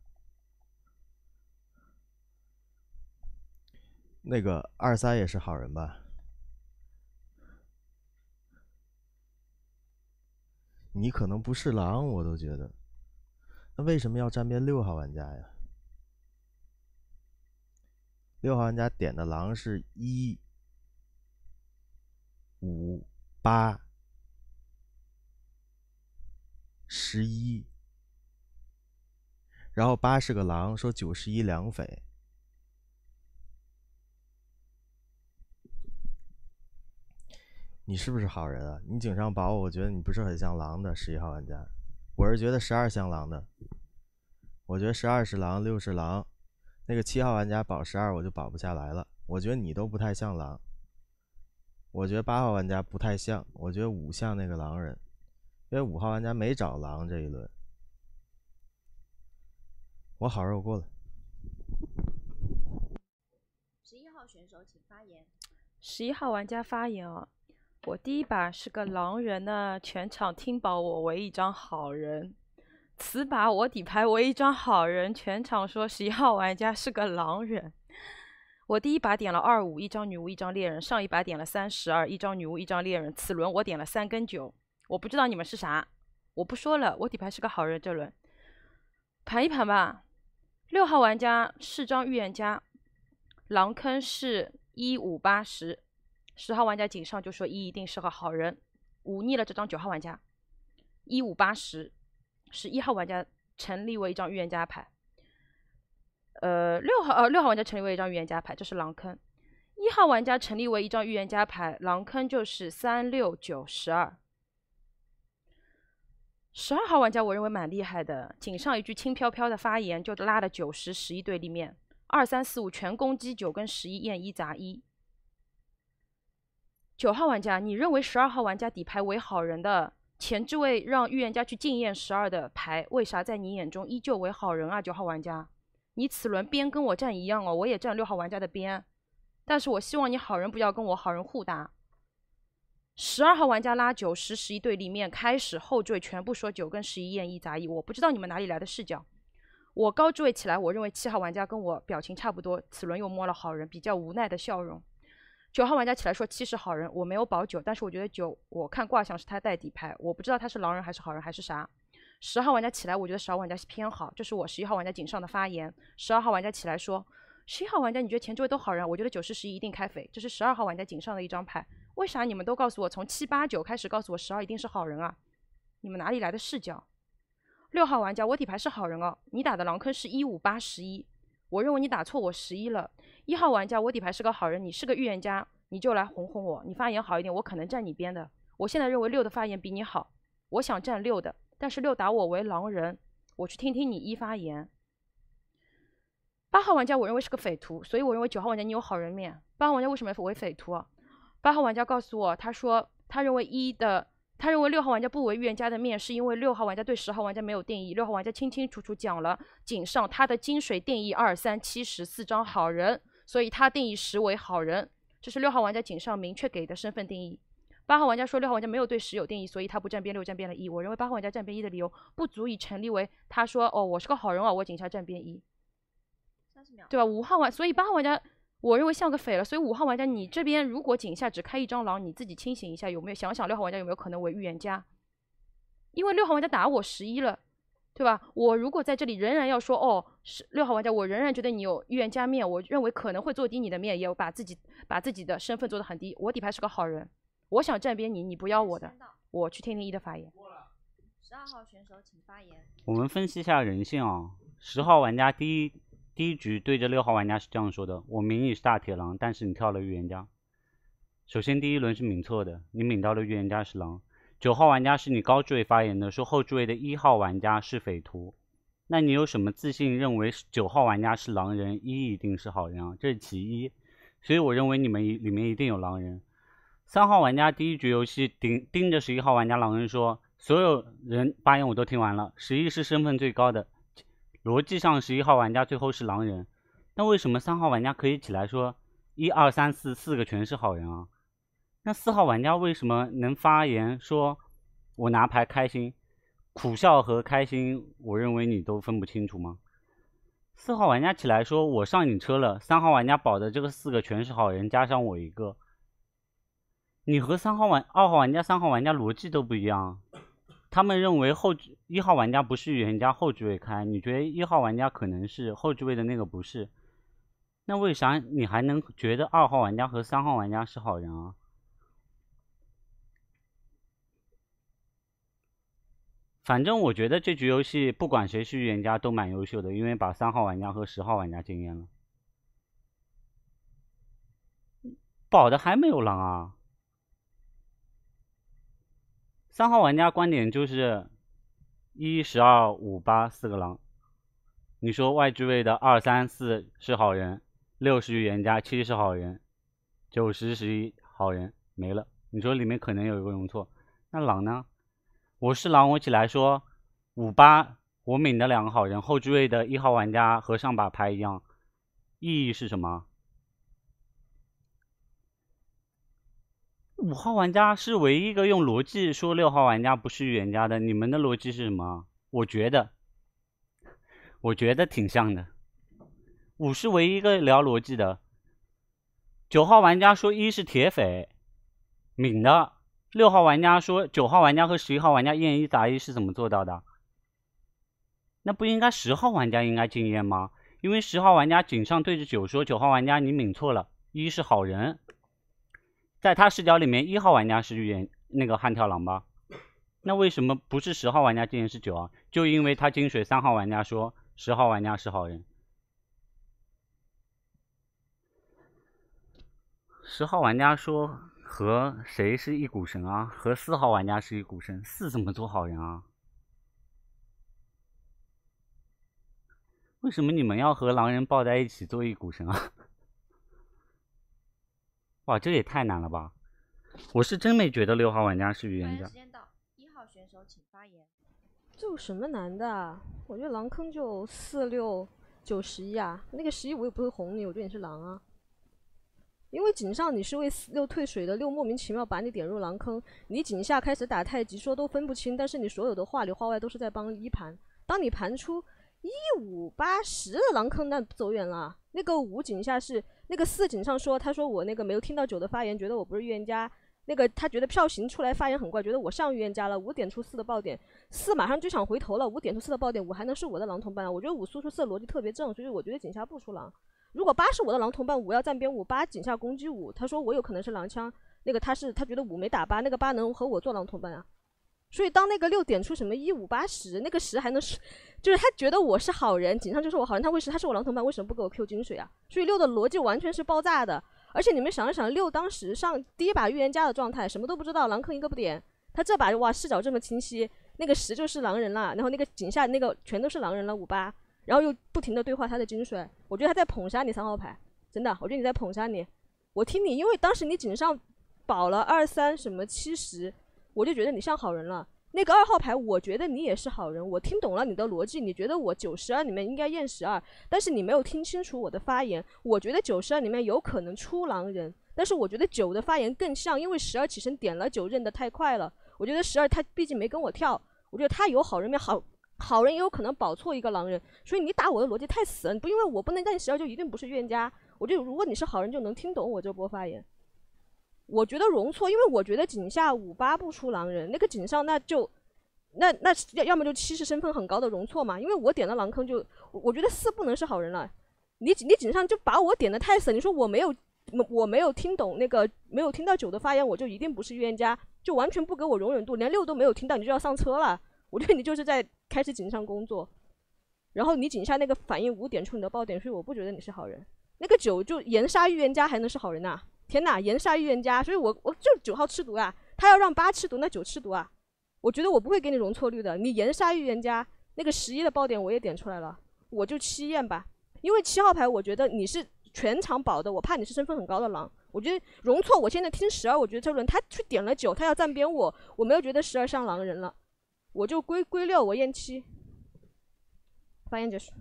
那个23也是好人吧？你可能不是狼，我都觉得。那为什么要站边6号玩家呀？6号玩家点的狼是1、5、8、11，然后8是个狼，说9、11两匪。你是不是好人啊？你井上保我觉得你不是很像狼的11号玩家，我是觉得12像狼的，我觉得12是狼，6是狼，那个7号玩家保12我就保不下来了，我觉得你都不太像狼，我觉得8号玩家不太像，我觉得5像那个狼人，因为5号玩家没找狼这一轮，我好人我过了。 11号选手请发言。 11号玩家发言啊。我第一把是个狼人呢，全场听保我为一张好人。此把我底牌为一张好人，全场说11号玩家是个狼人。我第一把点了2、5，一张女巫一张猎人，上一把点了3、12，一张女巫一张猎人，此轮我点了3跟9。我不知道你们是啥，我不说了，我底牌是个好人。这轮盘一盘吧。6号玩家是张预言家，狼坑是1、5、8、10。10号玩家井上就说1一定是个好人，5逆了这张9号玩家，1、5、8、10， 11号玩家成立为一张预言家牌。6号玩家成立为一张预言家牌，这是狼坑。1号玩家成立为一张预言家牌，狼坑就是3、6、9、12。12号玩家我认为蛮厉害的，井上一句轻飘飘的发言就拉了9、10、11对立面，2、3、4、5全攻击9跟11验1砸1。9号玩家，你认为12号玩家底牌为好人的前置位让预言家去禁验12的牌，为啥在你眼中依旧为好人啊？9号玩家，你此轮边跟我站一样哦，我也站6号玩家的边，但是我希望你好人不要跟我好人互打。12号玩家拉9、10、11对立面，开始后缀全部说9跟11验1砸1，我不知道你们哪里来的视角。我高置位起来，我认为7号玩家跟我表情差不多，此轮又摸了好人，比较无奈的笑容。9号玩家起来说7是好人，我没有保9，但是我觉得9，我看卦象是他带底牌，我不知道他是狼人还是好人还是啥。10号玩家起来，我觉得12号玩家是偏好，这是我11号玩家井上的发言。12号玩家起来说11号玩家你觉得前置位都好人，我觉得9、10、11一定开匪，这是12号玩家井上的一张牌。为啥你们都告诉我从7、8、9开始告诉我12一定是好人啊？你们哪里来的视角？6号玩家，我底牌是好人哦，你打的狼坑是1、5、8、11，我认为你打错我11了。1号玩家，我底牌是个好人，你是个预言家，你就来哄哄我，你发言好一点，我可能站你边的。我现在认为6的发言比你好，我想站6的，但是6打我为狼人，我去听听你1发言。8号玩家，我认为是个匪徒，所以我认为9号玩家你有好人面。8号玩家为什么为匪徒啊？8号玩家告诉我，他说他认为6号玩家不为预言家的面，是因为6号玩家对10号玩家没有定义。6号玩家清清楚楚讲了井上他的金水定义2、3、7、14张好人，所以他定义10为好人，这是6号玩家井上明确给的身份定义。8号玩家说6号玩家没有对10有定义，所以他不站边6，站边了1。我认为8号玩家站边1的理由不足以成立为他说哦我是个好人啊，我井下站边1，对吧？5号玩，所以8号玩家我认为像个匪了。所以5号玩家，你这边如果井下只开一张狼，你自己清醒一下，有没有想想6号玩家有没有可能为预言家？因为6号玩家打我11了，对吧？我如果在这里仍然要说哦，是6号玩家，我仍然觉得你有预言家面，我认为可能会做低你的面，也把自己的身份做得很低。我底牌是个好人，我想站边你不要我的，我去听听一的发言。 12号选手请发言。 我们分析一下人性啊。10号玩家第一局对着6号玩家是这样说的：我明你是大铁狼，但是你跳了预言家。首先第一轮是抿错的，你抿到了预言家是狼。9号玩家是你高置位发言的，说后置位的1号玩家是匪徒。那你有什么自信认为9号玩家是狼人，1一定是好人啊？这是其一。所以我认为你们里面一定有狼人。3号玩家第一局游戏盯着11号玩家狼人说，所有人发言我都听完了，11是身份最高的，逻辑上11号玩家最后是狼人。那为什么3号玩家可以起来说1、2、3、4个全是好人啊？那4号玩家为什么能发言说我拿牌开心？苦笑和开心我认为你都分不清楚吗？4号玩家起来说我上你车了，3号玩家保的这个4个全是好人，加上我1个。你和2号玩家、3号玩家逻辑都不一样。他们认为1号玩家不是预言家，后置位开，你觉得1号玩家可能是，后置位的那个不是。那为啥你还能觉得2号玩家和3号玩家是好人啊？反正我觉得这局游戏不管谁是预言家都蛮优秀的，因为把3号玩家和10号玩家惊艳了。保的还没有狼啊！3号玩家观点就是1、12、5、8 4个狼。你说外置位的2、3、4是好人，6是预言家，7是好人，9、10、11好人没了。你说里面可能有一个容错，那狼呢？我是狼，我起来说5、8我抿的2个好人，后置位的1号玩家和上把牌一样，意义是什么？5号玩家是唯一一个用逻辑说6号玩家不是预言家的，你们的逻辑是什么？我觉得挺像的。5是唯一一个聊逻辑的。9号玩家说1是铁匪，抿的。6号玩家说9号玩家和11号玩家验1打1是怎么做到的？那不应该10号玩家应该禁验吗？因为10号玩家井上对着9说9号玩家你抿错了，1是好人。在他视角里面，1号玩家是预言那个悍跳狼吧？那为什么不是10号玩家禁言是9啊？就因为他金水3号玩家说10号玩家是好人。10号玩家说和谁是一股神啊？和4号玩家是一股神，4怎么做好人啊？为什么你们要和狼人抱在一起做一股神啊？哇，这也太难了吧！我是真没觉得6号玩家是预言家。 时间到，1号选手请发言。 这有什么难的啊？我觉得狼坑就4、6、9、11啊，那个11我也不会哄你，我觉得你是狼啊。因为井上你是为6退水的，6莫名其妙把你点入狼坑，你井下开始打太极，说都分不清，但是你所有的话里话外都是在帮1盘。当你盘出1、5、8、10的狼坑，那走远了。那个5井下是那个4井上说，他说我那个没有听到9的发言，觉得我不是预言家。那个他觉得票型出来发言很怪，觉得我像预言家了。5点出4的爆点，4马上就想回头了。5点出4的爆点，5还能是我的狼同伴啊？我觉得5输出4的逻辑特别正，所以我觉得井下不出狼。如果8是我的狼同伴，5要站边5，8井下攻击5，他说我有可能是狼枪。那个他觉得5没打8，那个8能和我做狼同伴啊。所以当那个6点出什么1、5、8、10，那个10还能是，就是他觉得我是好人，井上就说我好人，他是我狼同伴，为什么不给我 Q 金水啊？所以6的逻辑完全是爆炸的。而且你们想一想，6当时上第一把预言家的状态，什么都不知道，狼坑一个不点，他这把哇视角这么清晰，那个10就是狼人了，然后那个井下那个全都是狼人了5、8，然后又不停的对话他的金水，我觉得他在捧杀你3号牌，真的，我觉得你在捧杀你。我听你，因为当时你井上保了2、3什么7、10，我就觉得你像好人了。那个2号牌，我觉得你也是好人，我听懂了你的逻辑，你觉得我9、12里面应该验12，但是你没有听清楚我的发言。我觉得9、12里面有可能出狼人，但是我觉得9的发言更像，因为12起身点了9认得太快了。我觉得12他毕竟没跟我跳，我觉得他有好人面，好人也有可能保错一个狼人，所以你打我的逻辑太死了。不因为我不能干12就一定不是预言家， 我觉得如果你是好人，就能听懂我这波发言。我觉得容错，因为我觉得井下58不出狼人，那个井上那要么就7是身份很高的容错嘛，因为我点了狼坑就，我觉得4不能是好人了。你井上就把我点的太死，你说我没有听懂那个没有听到9的发言，我就一定不是预言家，就完全不给我容忍度，连6都没有听到你就要上车了。我觉得你就是在开始井上工作，然后你井下那个反应5点出你的爆点，所以我不觉得你是好人。那个9就岩杀预言家还能是好人呐？天呐，岩杀预言家，所以我就9号吃毒啊，他要让8吃毒，那9吃毒啊。我觉得我不会给你容错率的，你岩杀预言家那个11的爆点我也点出来了，我就7验吧。因为7号牌，我觉得你是全场保的，我怕你是身份很高的狼。我觉得容错，我现在听12，我觉得这轮他去点了9，他要站边我没有觉得12像狼人了，我就归6，我验7。发言结束。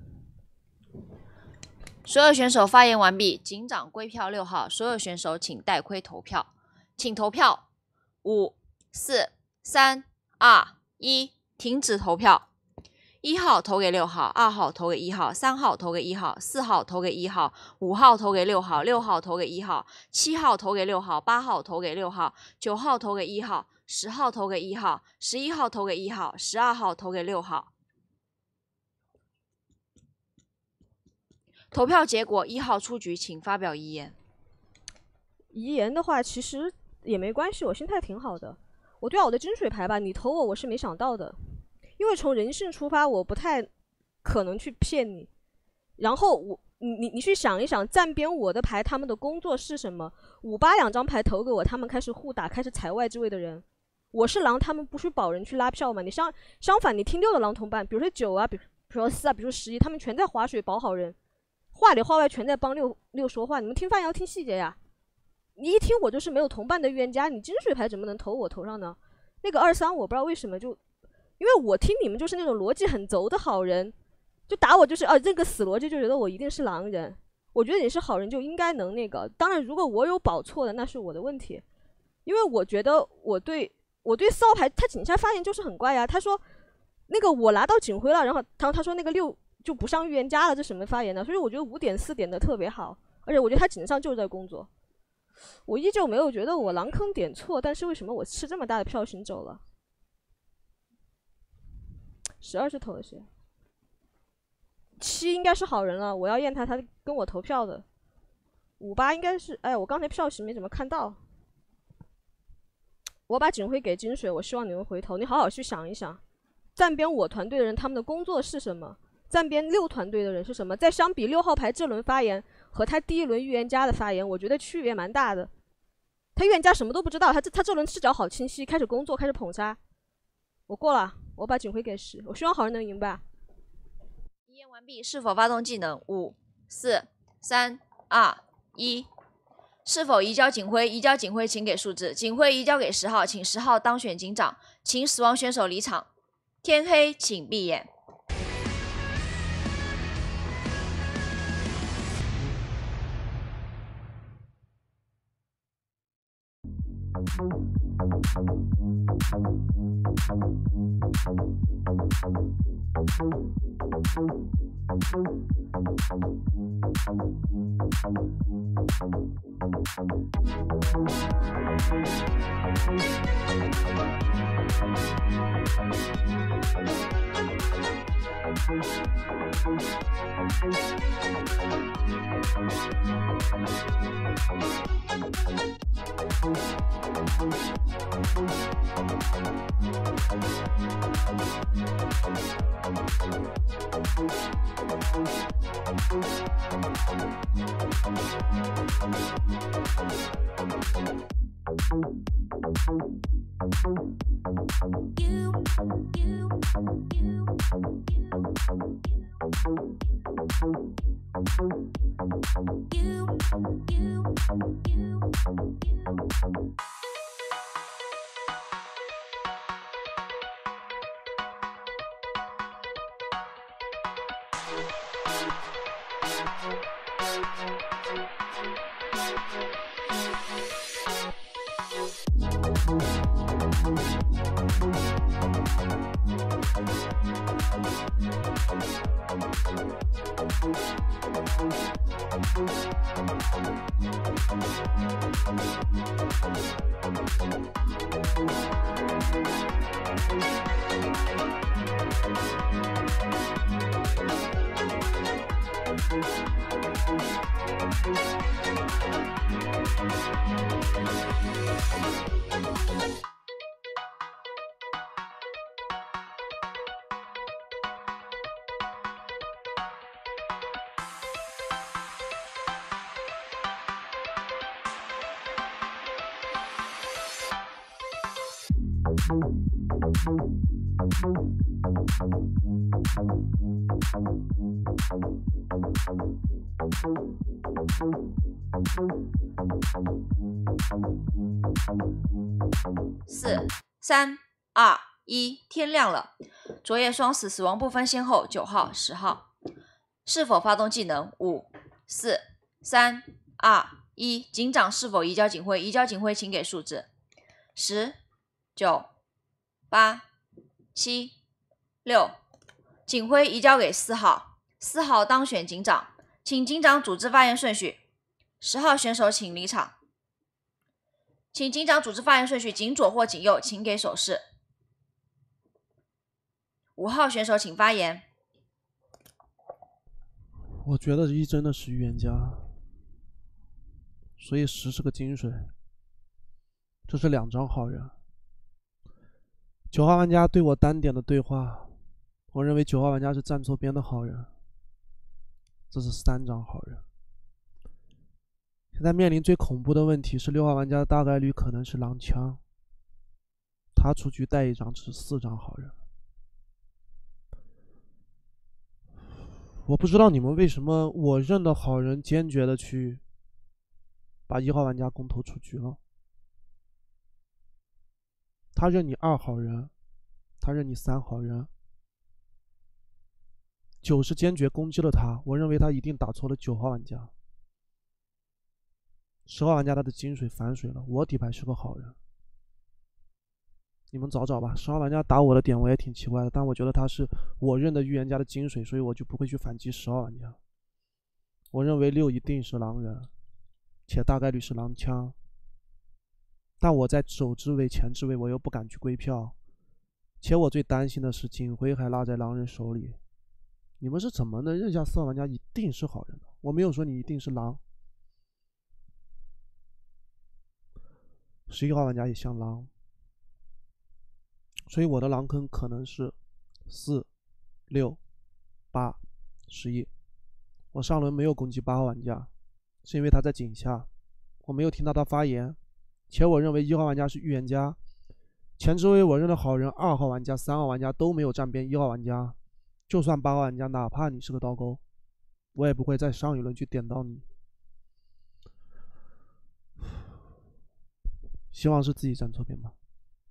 所有选手发言完毕，警长归票6号，所有选手请带盔投票，请投票。5、4、3、2、1，停止投票。1号投给6号，2号投给1号，3号投给1号，4号投给1号，5号投给6号，6号投给1号，7号投给6号，8号投给6号，9号投给1号，10号投给1号，11号投给1号，12号投给6号。投票结果，1号出局，请发表遗言。 遗言的话，其实也没关系，我心态挺好的。我对我的金水牌吧，你投我是没想到的。因为从人性出发，我不太可能去骗你。然后你去想一想，站边我的牌他们的工作是什么？5、82张牌投给我，他们开始互打，开始踩外置位的人。我是狼，他们不是保人去拉票嘛？你相反，你听6的狼同伴，比如说9啊，比如说4啊，比如说11，他们全在划水保好人，话里话外全在帮6说话。你们听发言要听细节呀。你一听我就是没有同伴的预言家，你金水牌怎么能投我头上呢？那个2、3我不知道为什么就。因为我听你们就是那种逻辑很轴的好人，就打我就是这个死逻辑，就觉得我一定是狼人。我觉得你是好人就应该能那个，当然如果我有保错的那是我的问题，因为我觉得我对4号牌他井下发言就是很怪呀。他说那个我拿到警徽了，然后他说那个6就不上预言家了，这什么发言呢？所以我觉得5点4点的特别好，而且我觉得他井上就是在工作。我依旧没有觉得我狼坑点错，但是为什么我吃这么大的票行走了？12是投了谁？7应该是好人了，我要验他跟我投票的。5、8应该是，哎，我刚才票型没怎么看到。我把警徽给金水，我希望你们回头，你好好去想一想，站边我团队的人他们的工作是什么？站边6团队的人是什么？再相比6号牌这轮发言和他第1轮预言家的发言，我觉得区别蛮大的。他预言家什么都不知道，他这轮视角好清晰，开始工作，开始捧杀。我过了。我把警徽给10，我希望好人能赢吧。 遗言完毕，是否发动技能？5、4、3、2、1，是否移交警徽？移交警徽，请给数字。警徽移交给10号，请10号当选警长，请死亡选手离场。天黑，请闭眼。 4、3、2、1，天亮了。昨夜双死，死亡不分先后，9号、10号。是否发动技能？5、4、3、2、1。警长是否移交警徽？移交警徽，请给数字。10、9、8、7、6。警徽移交给4号，4号当选警长，请警长组织发言顺序。10号选手请离场。请警长组织发言顺序，警左或警右，请给手势。5号选手请发言。 我觉得1真的是预言家，所以10是个金水，这是2张好人。9号玩家对我单点的对话，我认为9号玩家是站错边的好人，这是3张好人。现在面临最恐怖的问题是6号玩家大概率可能是狼枪，他出局带1张，这是4张好人。我不知道你们为什么我认的好人坚决的去把1号玩家公投出局了。他认你2好人，他认你3好人。9是坚决攻击了他，我认为他一定打错了9号玩家。10号玩家他的金水反水了，我底牌是个好人。你们找找吧，10号玩家打我的点我也挺奇怪的，但我觉得他是我认的预言家的金水，所以我就不会去反击10号玩家。我认为6一定是狼人，且大概率是狼枪。但我在首置位前置位我又不敢去归票，且我最担心的是警徽还落在狼人手里。你们是怎么能认下4号玩家一定是好人的？我没有说你一定是狼。11号玩家也像狼，所以我的狼坑可能是4、6、8、11。我上轮没有攻击8号玩家，是因为他在井下，我没有听到他发言，且我认为1号玩家是预言家。前置位我认的好人2号玩家、3号玩家都没有站边1号玩家，就算8号玩家，哪怕你是个倒钩，我也不会在上一轮去点到你。希望是自己站错边吧，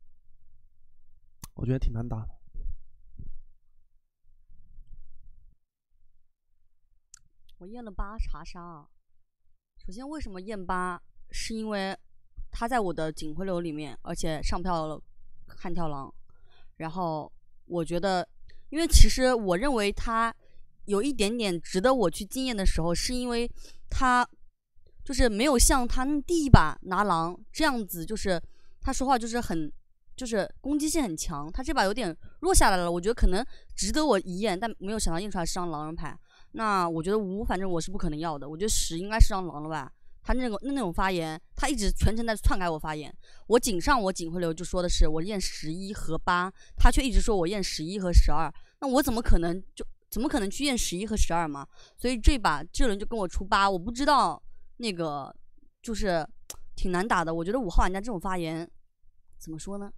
我觉得挺难打的。 我验了8查杀。首先，为什么验8？是因为他在我的警徽流里面，而且上票了悍跳狼。然后我觉得，因为其实我认为他有一点点值得我去经验的时候，是因为他就是没有像他第一把拿狼这样子，就是他说话就是攻击性很强。他这把有点弱下来了，我觉得可能值得我一验，但没有想到验出来是张狼人牌。那我觉得5反正我是不可能要的，我觉得10应该是张狼了吧。他那种发言，他一直全程在篡改我发言。我警徽流就说的是我验11和8，他却一直说我验11和12。那我怎么可能去验11和12嘛？所以这轮就跟我出8，我不知道那个就是挺难打的。我觉得5号玩家这种发言怎么说呢？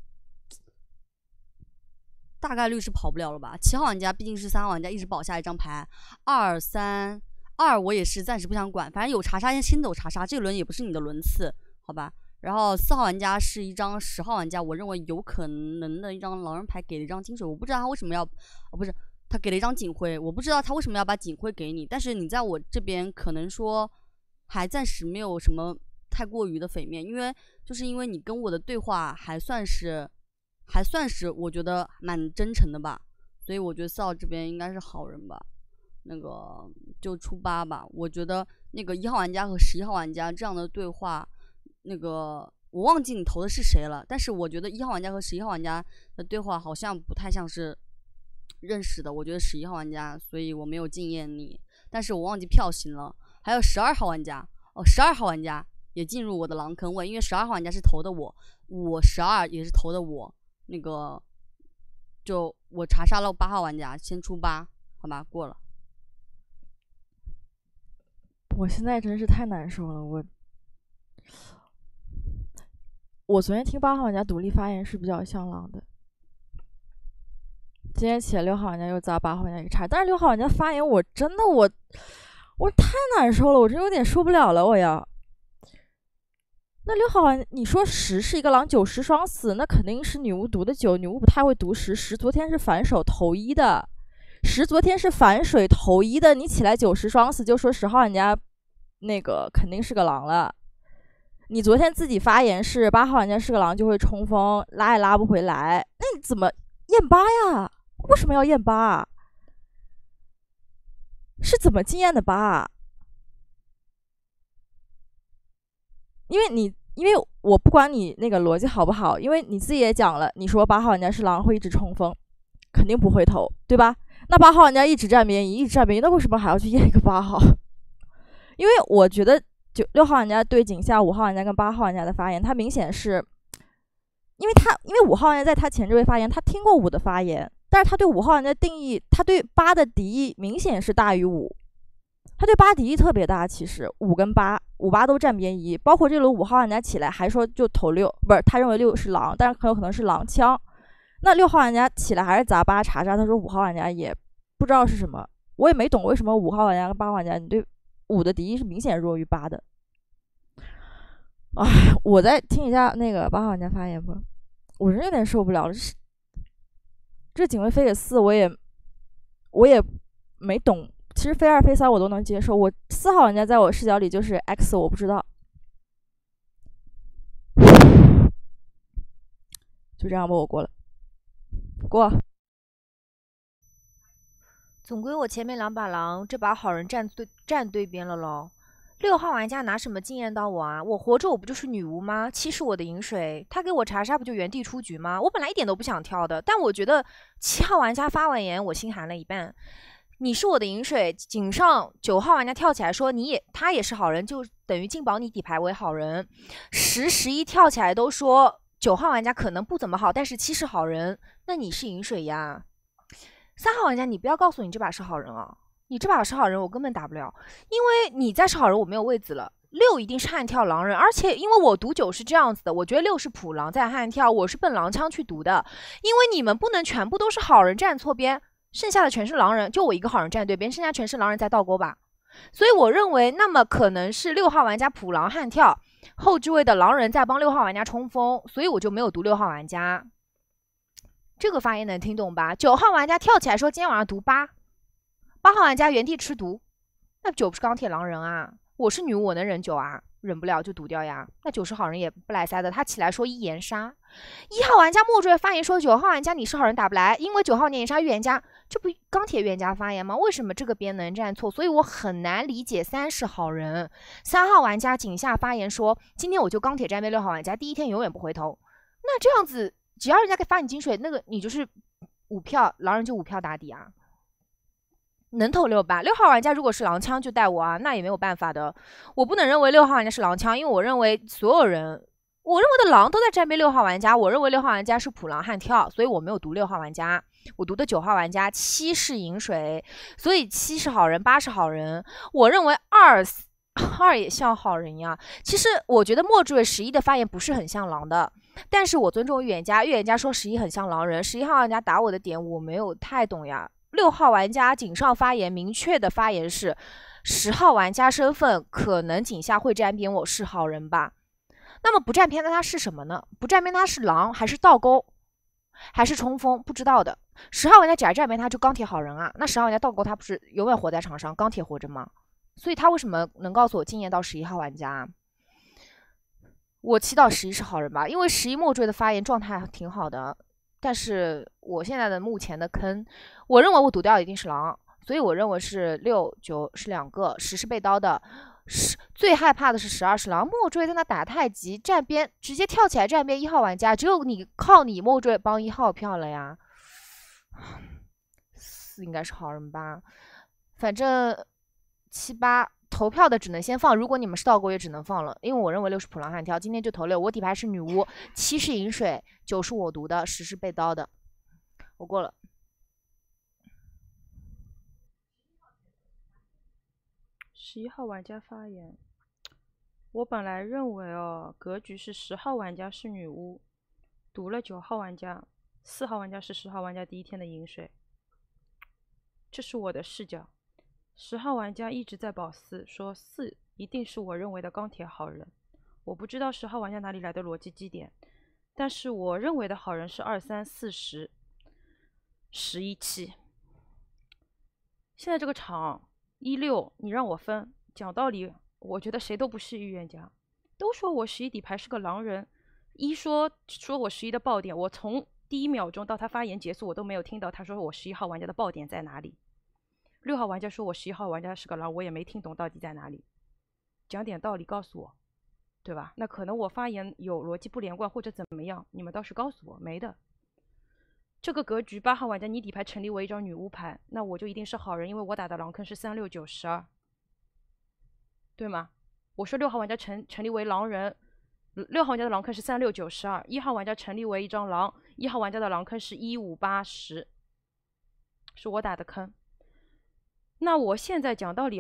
大概率是跑不了了吧。7号玩家毕竟是3号玩家一直保下一张牌，2、3、2我也是暂时不想管，反正有查杀先走查杀，这轮也不是你的轮次，好吧。然后4号玩家是一张10号玩家，我认为有可能的一张狼人牌，给了一张金水，我不知道他为什么要，不是他给了一张警徽，我不知道他为什么要把警徽给你，但是你在我这边可能说还暂时没有什么太过于的匪面，因为你跟我的对话还算是还算是我觉得蛮真诚的吧，所以我觉得4号这边应该是好人吧。那个就出8吧，我觉得那个1号玩家和11号玩家这样的对话，那个我忘记你投的是谁了，但是我觉得1号玩家和11号玩家的对话好像不太像是认识的，我觉得11号玩家，所以我没有禁言你，但是我忘记票型了。还有12号玩家，12号玩家也进入我的狼坑位，因为12号玩家是投的我12也是投的我，那个就我查杀了8号玩家，先出8，好吧，过了。 我现在真是太难受了，我昨天听8号玩家独立发言是比较像狼的，今天起来6号玩家又砸8号玩家一个叉，但是6号玩家发言我真的我太难受了，我真有点受不了了，我要。那6号玩你说10是一个狼，9十双死，那肯定是女巫读的9，女巫不太会读10昨天是反手投1的，10昨天是反水投1的，你起来9十双死就说10号玩家那个肯定是个狼了。你昨天自己发言是8号玩家是个狼就会冲锋，拉也拉不回来，那你怎么验8呀？为什么要验8啊？是怎么经验的8？因为我不管你那个逻辑好不好，因为你自己也讲了，你说8号玩家是狼会一直冲锋，肯定不会投，对吧？那8号玩家一直站边一直站边那为什么还要去验一个8号？因为我觉得就6号玩家对井下5号玩家跟8号玩家的发言，他明显是，因为5号玩家在他前这位发言，他听过5的发言，但是他对5号玩家定义，他对8的敌意明显是大于5，他对8敌意特别大，其实5跟8，5、8都站边1，包括这轮5号玩家起来还说就投6，不是他认为6是狼，但是很有可能是狼枪。那6号玩家起来还是砸8查杀，他说5号玩家也不知道是什么，我也没懂为什么5号玩家跟8号玩家你对5的敌意是明显弱于8的。哎，我再听一下那个8号玩家发言吧，我真有点受不了了。这警卫飞给4，我也没懂。其实飞2飞3我都能接受，我4号玩家在我视角里就是 X， 我不知道。就这样吧，我过了。过。 总归我前面2把狼，这把好人站对边了咯。6号玩家拿什么惊艳到我啊？我活着我不就是女巫吗？欺视我的饮水，他给我查杀不就原地出局吗？我本来一点都不想跳的，但我觉得7号玩家发完言，我心寒了一半。你是我的饮水，井上9号玩家跳起来说他也是好人，就等于进保你底牌为好人。10、11跳起来都说9号玩家可能不怎么好，但是7是好人，那你是饮水呀。3号玩家，你不要告诉我你这把是好人啊！你这把是好人，我根本打不了，因为你再是好人，我没有位子了。6一定是悍跳狼人，而且因为我读9是这样子的，我觉得6是普狼在悍跳，我是奔狼枪去读的，因为你们不能全部都是好人站错边，剩下的全是狼人，就我一个好人站对边，剩下全是狼人在倒钩吧。所以我认为，那么可能是6号玩家普狼悍跳，后置位的狼人在帮6号玩家冲锋，所以我就没有读6号玩家。这个发言能听懂吧？9号玩家跳起来说今天晚上读8，8号玩家原地吃毒，那9不是钢铁狼人啊？我是女巫，我能忍9啊，忍不了就毒掉呀。那9是好人也不来塞的，他起来说1言杀。1号玩家默坠发言说9号玩家你是好人打不来，因为9号言杀预言家，这不钢铁预言家发言吗？为什么这个边能站错？所以我很难理解3是好人。3号玩家井下发言说今天我就钢铁站边6号玩家，第一天永远不回头。那这样子只要人家给发你金水，那个你就是5票，狼人就5票打底啊。能投6吧？6号玩家如果是狼枪就带我啊，那也没有办法的。我不能认为6号玩家是狼枪，因为我认为所有人，我认为的狼都在站边6号玩家。我认为6号玩家是普狼悍跳，所以我没有读6号玩家，我读的9号玩家。7是饮水，所以7是好人，8是好人。我认为2也像好人呀。其实我觉得默坠11的发言不是很像狼的，但是我尊重预言家，预言家说11很像狼人，11号玩家打我的点我没有太懂呀。6号玩家井上发言明确的发言是10号玩家身份可能井下会站边，我是好人吧？那么不站边的他是什么呢？不站边他是狼还是倒钩还是冲锋？不知道的。10号玩家只要站边他就钢铁好人啊，那10号玩家倒钩他不是永远活在场上，钢铁活着吗？所以他为什么能告诉我经验到11号玩家？我祈祷11是好人吧，因为11默坠的发言状态挺好的。 但是我现在的目前的坑，我认为我赌掉一定是狼，所以我认为是6、9是2个，10是被刀的。最害怕的是12是狼，墨坠在那打太极，站边直接跳起来站边1号玩家，只有你靠你墨坠帮1号票了呀。4应该是好人吧，反正7、8投票的只能先放，如果你们是倒钩也只能放了，因为我认为6是普狼悍跳，今天就投6。我底牌是女巫，7是饮水，9是我毒的，10是被刀的，我过了。 11号玩家发言，我本来认为格局是10号玩家是女巫，毒了9号玩家，4号玩家是10号玩家第一天的饮水，这是我的视角。10号玩家一直在保4，说4一定是我认为的钢铁好人，我不知道10号玩家哪里来的逻辑基点，但是我认为的好人是2、3、4、10、11、7。现在这个场1、6，你让我分，讲道理，我觉得谁都不是预言家。都说我11底牌是个狼人，说我11的爆点，我从第1秒钟到他发言结束，我都没有听到他说我11号玩家的爆点在哪里。6号玩家说我11号玩家是个狼，我也没听懂到底在哪里。讲点道理告诉我，对吧？那可能我发言有逻辑不连贯或者怎么样，你们倒是告诉我，没的。这个格局8号玩家你底牌成立为一张女巫牌，那我就一定是好人，因为我打的狼坑是3、6、9、12，对吗？我说6号玩家成立为狼人，6号玩家的狼坑是3、6、9、12， 1号玩家成立为一张狼，1号玩家的狼坑是1、5、8、10，是我打的坑。那我现在讲道理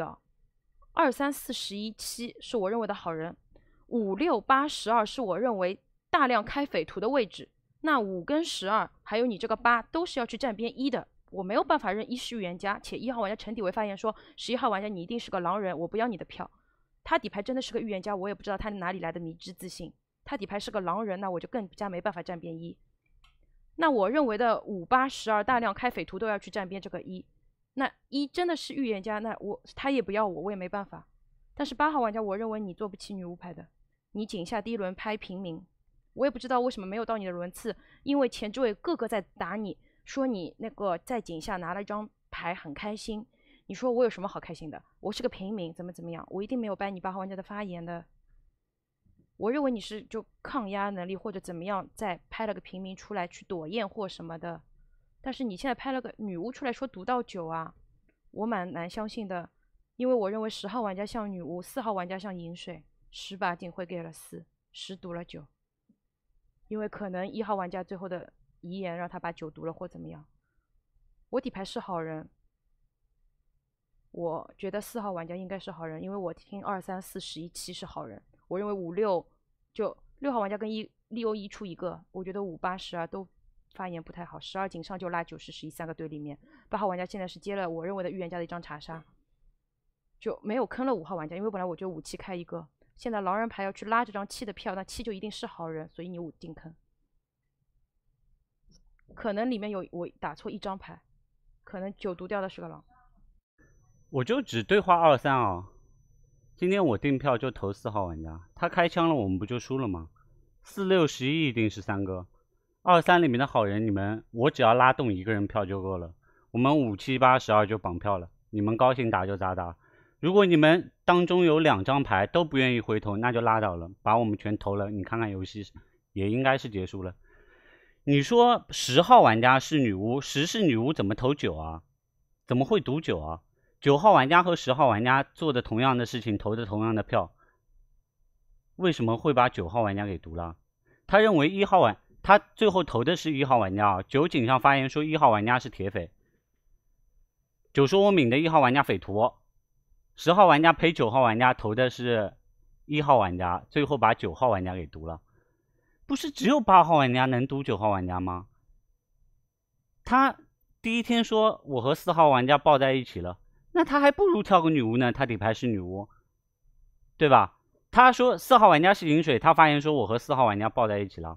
2、3、4、11、7是我认为的好人，5、6、8、12是我认为大量开匪徒的位置。那5跟12还有你这个8都是要去站边1的，我没有办法认1是预言家，且1号玩家陈底为发言说11号玩家你一定是个狼人，我不要你的票。他底牌真的是个预言家，我也不知道他哪里来的迷之自信。他底牌是个狼人，那我就更加没办法站边1。那我认为的5、8、12大量开匪徒都要去站边这个1，那1真的是预言家，那他也不要我也没办法。但是8号玩家，我认为你做不起女巫牌的，你井下第1轮拍平民。我也不知道为什么没有到你的轮次，因为前置位个个在打你，说你那个在井下拿了一张牌很开心，你说我有什么好开心的？我是个平民，怎么样？我一定没有掰你8号玩家的发言的。我认为你是就抗压能力或者怎么样，再拍了个平民出来去躲验或什么的，但是你现在拍了个女巫出来说毒到9啊，我蛮难相信的，因为我认为10号玩家像女巫，4号玩家像饮水，10把警徽给了4，10毒了9。因为可能1号玩家最后的遗言让他把9毒了或怎么样。我底牌是好人，我觉得4号玩家应该是好人，因为我听2、3、4、11、7是好人。我认为5、6就6号玩家跟利欧1出一个，我觉得5、8、12都发言不太好。12井上就拉9、10、11 3个队里面，8号玩家现在是接了我认为的预言家的一张查杀，就没有坑了5号玩家，因为本来我就5、7开一个。现在狼人牌要去拉这张7的票，那7就一定是好人，所以你5定坑。可能里面有我打错一张牌，可能9毒掉的是个狼。 我就只对话2、3啊。今天我订票就投4号玩家，他开枪了，我们不就输了吗？4、6、11一定是3个，2、3里面的好人，我只要拉动1个人票就够了。我们5、7、8、12就绑票了，你们高兴打就咋打。如果你们当中有2张牌都不愿意回头，那就拉倒了，把我们全投了，你看看游戏也应该是结束了。你说10号玩家是女巫，10是女巫，怎么投9啊？怎么会赌9啊？9号玩家和10号玩家做的同样的事情，投的同样的票，为什么会把9号玩家给毒了？他认为他最后投的是1号玩家啊。9井上发言说1号玩家是铁匪，9说我抿的1号玩家匪徒。10号玩家陪9号玩家投的是1号玩家，最后把9号玩家给毒了。不是只有8号玩家能毒9号玩家吗？他第一天说我和4号玩家抱在一起了，那他还不如跳个女巫呢，他底牌是女巫，对吧？他说4号玩家是饮水，他发言说我和4号玩家抱在一起了，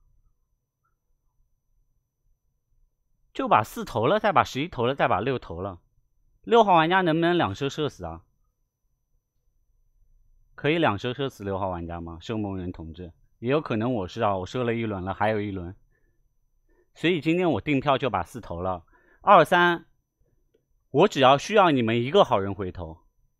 就把4投了，再把11投了，再把6投了。6号玩家能不能2射射死啊？可以2射射死6号玩家吗？受蒙人统治也有可能我是我射了1轮了，还有1轮。 所以今天我订票就把4投了。2、3，我只要需要你们1个好人回头，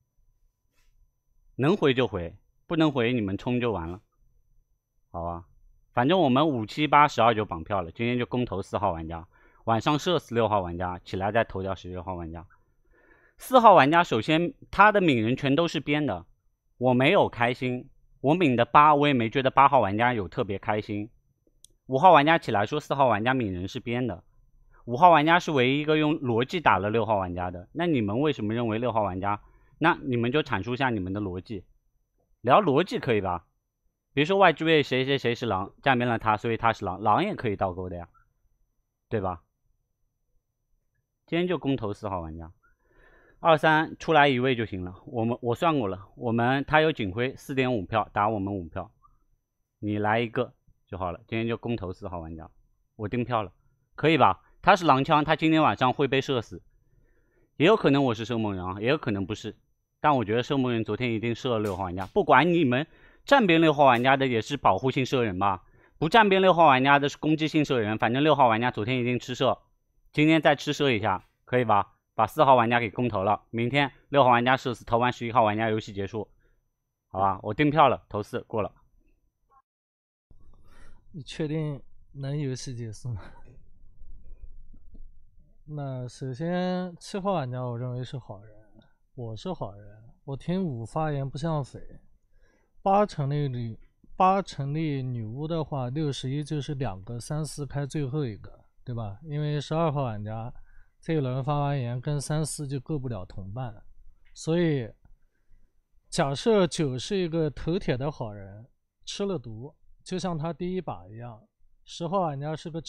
能回就回，不能回你们冲就完了，好吧？反正我们5、7、8、12就绑票了，今天就公投4号玩家，晚上射死6号玩家，起来再投掉16号玩家。4号玩家首先他的抿人全都是编的，我没有开心，我抿的8，我也没觉得8号玩家有特别开心。5号玩家起来说4号玩家抿人是编的，5号玩家是唯一一个用逻辑打了6号玩家的。那你们为什么认为6号玩家？那你们就阐述一下你们的逻辑，聊逻辑可以吧？比如说外置位谁谁谁是狼，站边了他，所以他是狼，狼也可以倒钩的呀，对吧？今天就公投4号玩家，2、3出来1位就行了。我算过了，他有警徽4.5票打我们5票，你来1个就好了。今天就公投4号玩家，我订票了，可以吧？他是狼枪，他今天晚上会被射死，也有可能我是射梦人啊，也有可能不是。但我觉得射梦人昨天一定射了6号玩家，不管你们站边6号玩家的也是保护性射人吧，不站边6号玩家的是攻击性射人，反正6号玩家昨天一定吃射，今天再吃射一下，可以吧？把4号玩家给公投了，明天6号玩家射死，投完11号玩家游戏结束，好吧？我订票了，投4过了。 你确定能游戏结束吗？那首先7号玩家我认为是好人，我是好人，我听5发言不像匪。8成立女巫的话，61就是2个3、4开最后一个，对吧？因为12号玩家这一轮发完言跟3、4就够不了同伴，所以假设9是一个头铁的好人，吃了毒，就像他第一把一样。10号玩家是个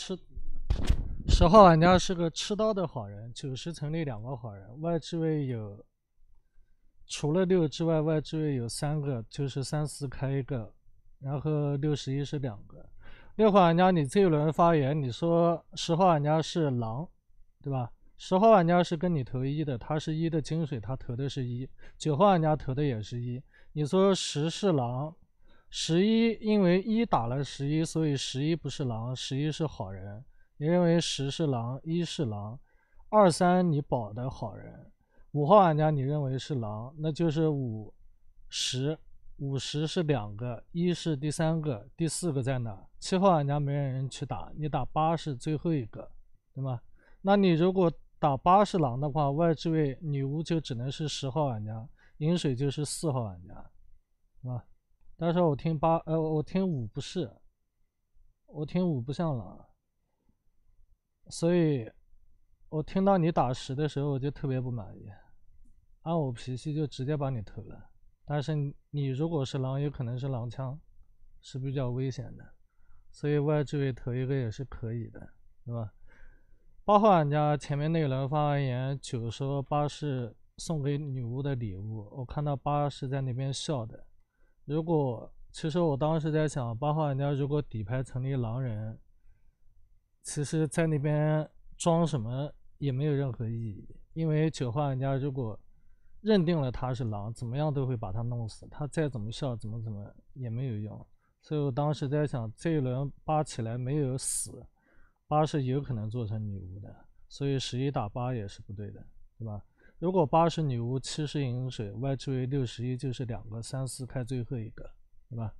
吃刀的好人，90成立2个好人，外置位有除了6之外，外置位有3个，就是3、4开1个，然后61是2个。6号玩家你这一轮发言，你说10号玩家是狼，对吧？10号玩家是跟你投1的，他是1的金水，他投的是1。9号玩家投的也是1。你说10是狼，11因为1打了11，所以11不是狼，11是好人。你认为10是狼，1是狼，2、3你保的好人。5号玩家你认为是狼，那就是5、10，50是2个，1是第3个，第4个在哪？7号玩家没人去打，你打8是最后一个，对吗？那你如果打8是狼的话，外置位女巫就只能是10号玩家，饮水就是4号玩家，对吧？但是我听5不是，我听5不像狼，所以我听到你打10的时候我就特别不满意，按我脾气就直接把你投了。但是你如果是狼，有可能是狼枪，是比较危险的，所以外置位投1个也是可以的，对吧？8号玩家前面那一轮发完言，9说8是送给女巫的礼物，我看到8是在那边笑的。其实我当时在想，8号玩家如果底牌成立狼人，其实在那边装什么也没有任何意义，因为9号玩家如果认定了他是狼，怎么样都会把他弄死，他再怎么笑怎么也没有用。所以我当时在想，这一轮8起来没有死，8是有可能做成女巫的，所以11打8也是不对的，对吧？如果8是女巫，7是饮水，外置为61就是2个3、4开最后一个，对吧？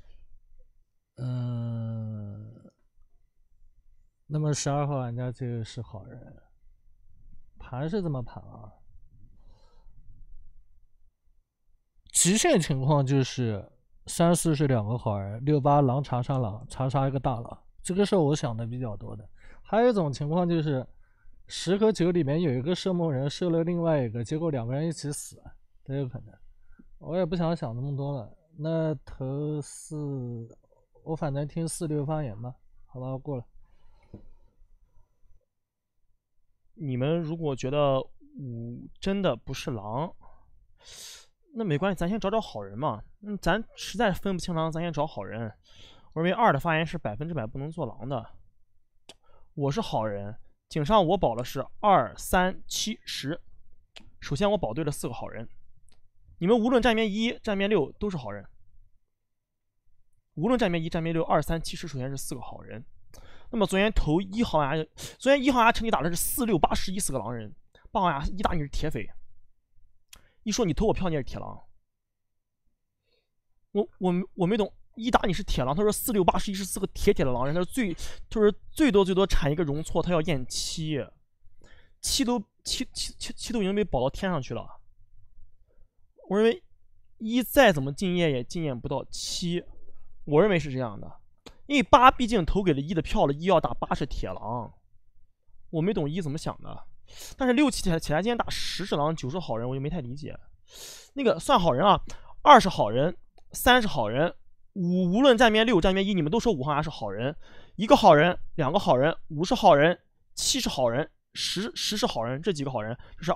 那么12号玩家这个是好人，盘是这么盘啊。极限情况就是3、4是2个好人，6、8狼查杀狼，查杀一个大狼，这个是我想的比较多的。还有一种情况就是10和9里面有一个射梦人射了另外一个，结果2个人一起死，都有可能。我也不想那么多了，那投4，我反正听4、6发言吧，好吧，过了。 你们如果觉得5真的不是狼，那没关系，咱先找好人嘛。咱实在分不清狼，咱先找好人。我认为2的发言是100%不能做狼的。我是好人，井上我保的是2、3、7、10。首先我保对了4个好人，你们无论站边1、站边6都是好人。无论站边1、站边6、2、3、7、10，首先是4个好人。 那么昨天投1号牙，昨天1号牙成绩打的是4、6、8、11，是个狼人。8号牙一打你是铁匪，一说你投我票你也是铁狼。我没懂，一打你是铁狼，他说4、6、8、11是4个铁的狼人，他说最多产一个容错，他要验7，7都已经被保到天上去了。我认为1再怎么敬业也敬业不到7，我认为是这样的，因为8毕竟投给了1的票了，1要打8是铁狼，我没懂1怎么想的。但是6起来今天打10是狼，9是好人，我就没太理解。那个算好人啊，2是好人，3是好人，5无论站边6站边1，你们都说5号牙是好人，1个好人，2个好人，5是好人，7是好人，10是好人，这几个好人就是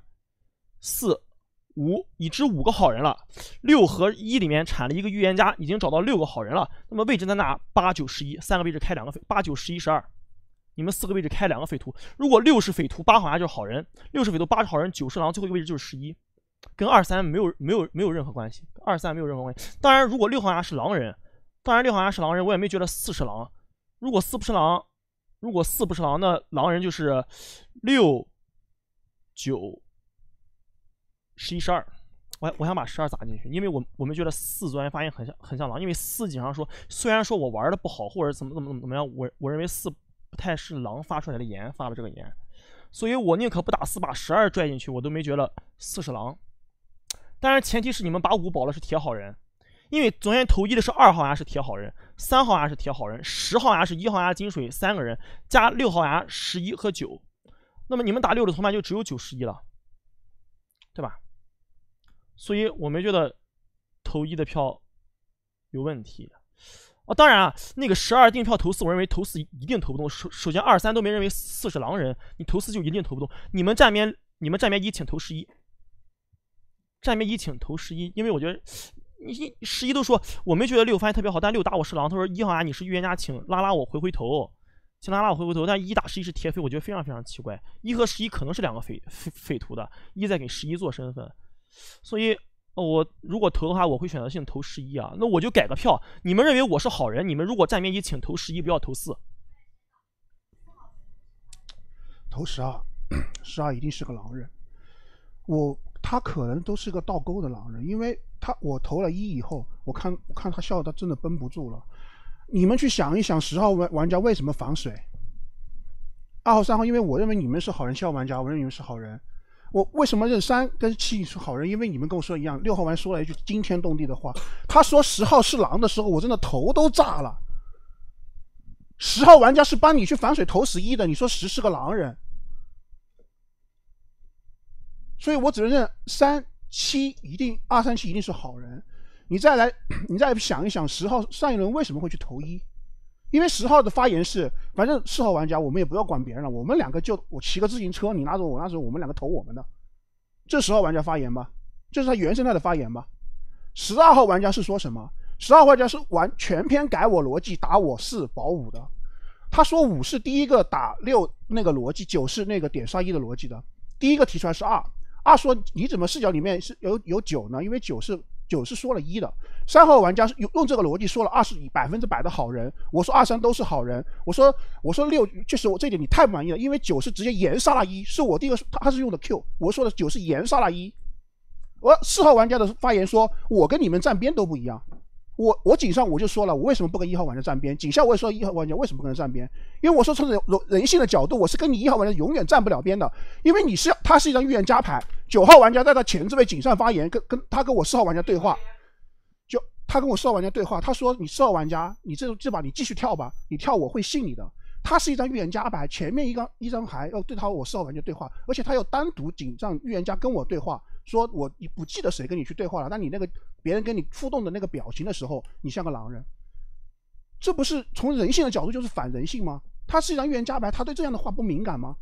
2、4、5，已知5个好人了。6和1里面产了一个预言家，已经找到6个好人了。那么位置在哪？8、9、11，三个位置开2个匪，8、9、11、12。你们4个位置开2个匪徒，如果6是匪徒，8号牙就是好人；6是匪徒，8是好人，9是狼，最后一个位置就是11，跟2、3没有任何关系，2、3没有任何关系。当然，如果6号牙是狼人，我也没觉得4是狼。如果4不是狼，那狼人就是6、9、11、12。我想把12砸进去，因为我们觉得4昨天发现很像狼，因为4经常说，虽然说我玩的不好，或者怎么样，我认为4不太是狼发出来的言，发了这个言，所以我宁可不打4，把12拽进去，我都没觉得4是狼。当然前提是你们把5保了是铁好人，因为昨天投1的是2号牙是铁好人，3号牙是铁好人，10号牙是1号牙金水3个人，加6号牙11和9，那么你们打6的同伴就只有9、11了，对吧？所以我没觉得投1的票有问题。当然啊，那个12定票投4，我认为投4一定投不动。首先2、3都没认为4是狼人，你投4就一定投不动。你们站边1请投11，站边1请投11，因为我觉得11都说我没觉得6发现特别好，但6打我是狼，他说1号牙你是预言家，请拉我回头，请拉我回头，但1打11是铁匪，我觉得非常非常奇怪。1和11可能是2个匪徒的，1在给11做身份，所以。我如果投的话，我会选择性投11啊。那我就改个票。你们认为我是好人，你们如果站边1，请投11，不要投4。 投12一定是个狼人。他可能都是个倒钩的狼人，因为我投了1以后，我看他笑得真的绷不住了。你们去想一想，10号玩家为什么防水？2号、3号，因为我认为你们是好人，7号玩家，我认为你们是好人。我为什么认3跟7是好人？因为你们跟我说一样，6号玩说了一句惊天动地的话，他说10号是狼的时候，我真的头都炸了。10号玩家是帮你去反水投11的，你说10是个狼人，所以我只能认3、7一定2、3、7一定是好人。你再想一想10号上一轮为什么会去投1？因为10号的发言是，反正4号玩家我们也不要管别人了，我们两个就我骑个自行车，你拿着我拿着我们两个投我们的，这10号玩家发言吧，这是他原生态的发言吧。12号玩家是说什么？12号玩家是全篇改我逻辑，打我4保5的。他说5是第一个打6那个逻辑，9是那个点杀1的逻辑的。第一个提出来是2说你怎么视角里面是有9呢？因为9是说了1的。3号玩家是用这个逻辑说了2是100%的好人，我说2、3都是好人，我说6确实我这点你太不满意了，因为9是直接严杀了1，是我第一个他是用的 Q， 我说的9是严杀了1。4号玩家的发言说，我跟你们站边都不一样。我井上我就说了，我为什么不跟1号玩家站边？井下我也说1号玩家为什么不跟他站边？因为我说从人性的角度，我是跟你1号玩家永远站不了边的，因为他是一张预言家牌。9号玩家在他前置位井上发言，跟我4号玩家对话，他跟我4号玩家对话，他说你4号玩家，你这把你继续跳吧，你跳我会信你的。他是一张预言家牌，前面一张牌要对我4号玩家对话，而且他要单独紧张预言家跟我对话，说你不记得谁跟你去对话了，但你那个别人跟你互动的那个表情的时候，你像个狼人，这不是从人性的角度就是反人性吗？他是一张预言家牌，他对这样的话不敏感吗？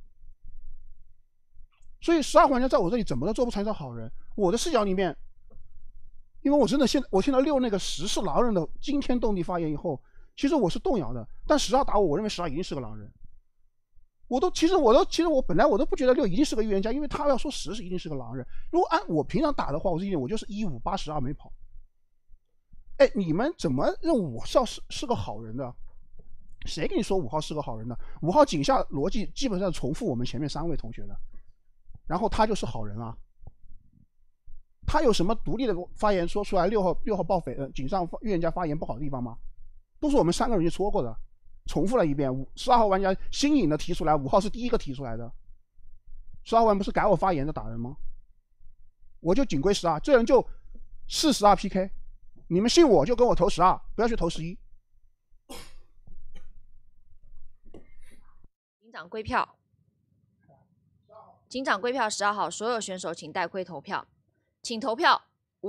所以12玩家在我这里怎么都做不成一张好人。我的视角里面，因为我真的我听到6那个10是狼人的惊天动地发言以后，其实我是动摇的。但10号打我认为10号一定是个狼人。其实我本来我都不觉得6一定是个预言家，因为他要说10是一定是个狼人。如果按我平常打的话，我就是1、5、8、12没跑。哎，你们怎么认为我是个好人的？ 谁跟你说5号是个好人的？5号井下逻辑基本上重复我们前面3位同学的，然后他就是好人啊。他有什么独立的发言说出来6号报匪井上预言家发言不好的地方吗？都是我们3个人就说过的，重复了一遍。12号玩家新颖的提出来，5号是第一个提出来的。12号玩不是改我发言的打人吗？我就仅归12，这人就12 PK， 你们信我就跟我投12，不要去投11。 警长归票，警长归票12号，所有选手请带盔投票，请投票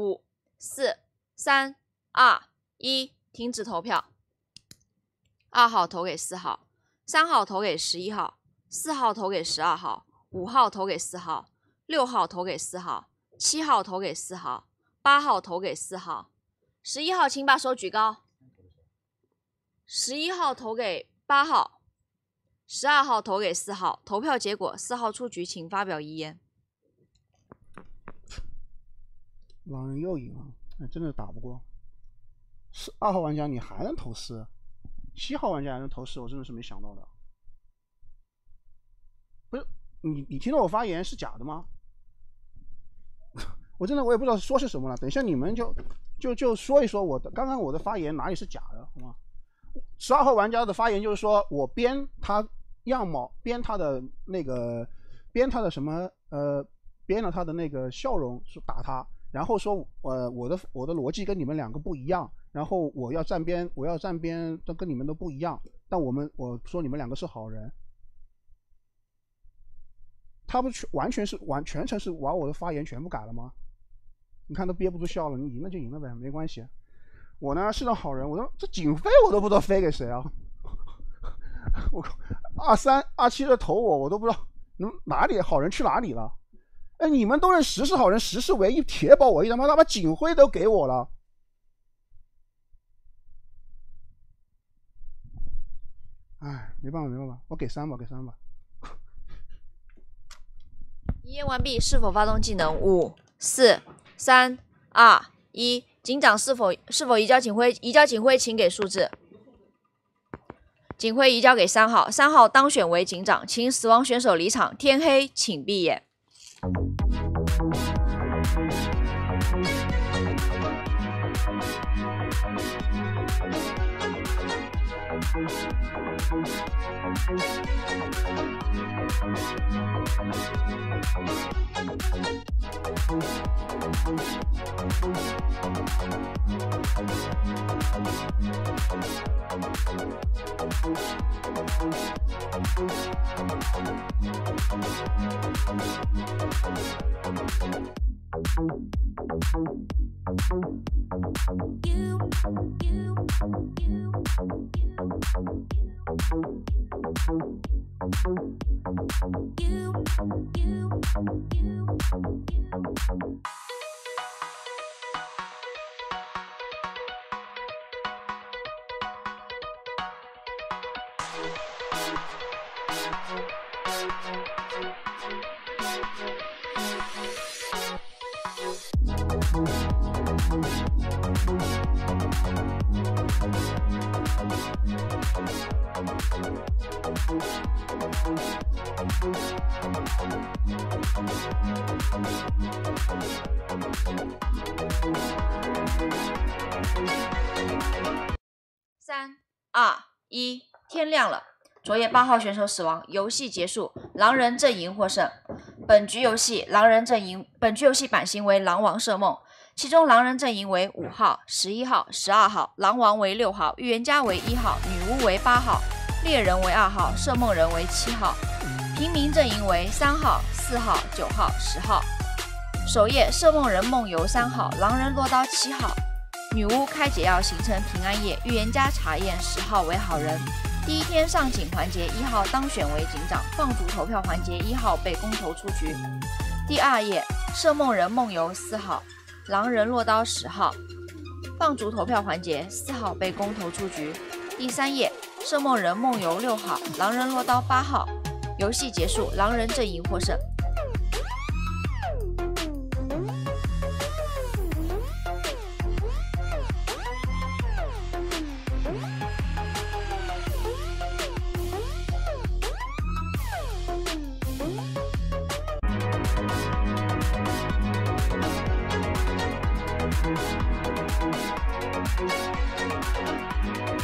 5、4、3、2、1，停止投票。2号投给4号，3号投给11号，4号投给12号，5号投给4号，6号投给4号，7号投给4号，8号投给4号，11号请把手举高。11号投给8号，12号投给4号。投票结果，4号出局，请发表遗言。 狼人又赢了，真的打不过。2号玩家你还能投4，7号玩家还能投4，我真的是没想到的。不是你听到我发言是假的吗？我也不知道说是什么了。等一下你们就说一说刚刚我的发言哪里是假的，好吗？12号玩家的发言就是说我编他样貌，编他的什么编了他的那个笑容，是打他，然后说我的逻辑跟你们2个不一样，然后我要站边都跟你们都不一样，但我说你们2个是好人。他不全程是把我的发言全部改了吗？你看都憋不住笑了，你赢了就赢了呗，没关系。我呢是个好人，这警费我都不知道飞给谁啊！我23、27的投我都不知道哪里好人去哪里了。哎，你们都认10是好人，10是唯一铁保我一，他把警徽都给我了。哎，没办法，我给3吧。 遗言完毕，是否发动技能？5、4、3、2、1。警长是否移交警徽？移交警徽，请给数字。警徽移交给3号，3号当选为警长，请死亡选手离场。天黑，请闭眼。3、2、1，天亮了。昨夜8号选手死亡，游戏结束，狼人阵营获胜。本局游戏版型为狼王射梦，其中狼人阵营为5号、11号、12号，狼王为6号，预言家为1号，女巫为8号，猎人为2号，射梦人为7号。平民阵营为3号、4号、9号、10号。首页射梦人梦游3号，狼人落刀7号，女巫开解药形成平安夜，预言家查验10号为好人。第一天上警环节，1号当选为警长，放逐投票环节1号被公投出局。第2页射梦人梦游4号，狼人落刀10号，放逐投票环节4号被公投出局。第3页射梦人梦游6号，狼人落刀8号。游戏结束，狼人阵营获胜。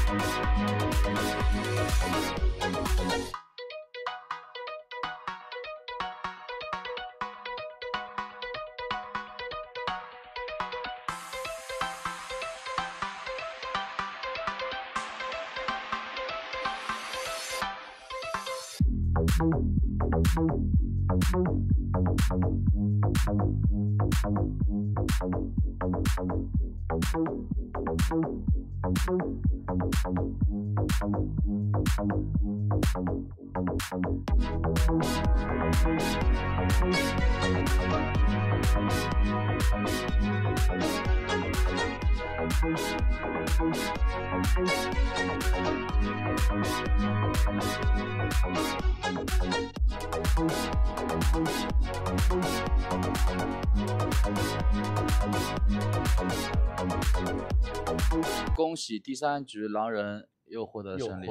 恭喜第3局狼人又获得胜利，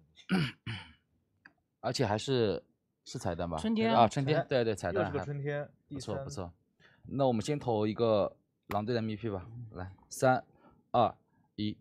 而且还是彩蛋吧？ 春天啊，春天，对对，彩蛋又是个春天， 不错不错。那我们先投一个狼队的 MVP 吧，来，3、2、1。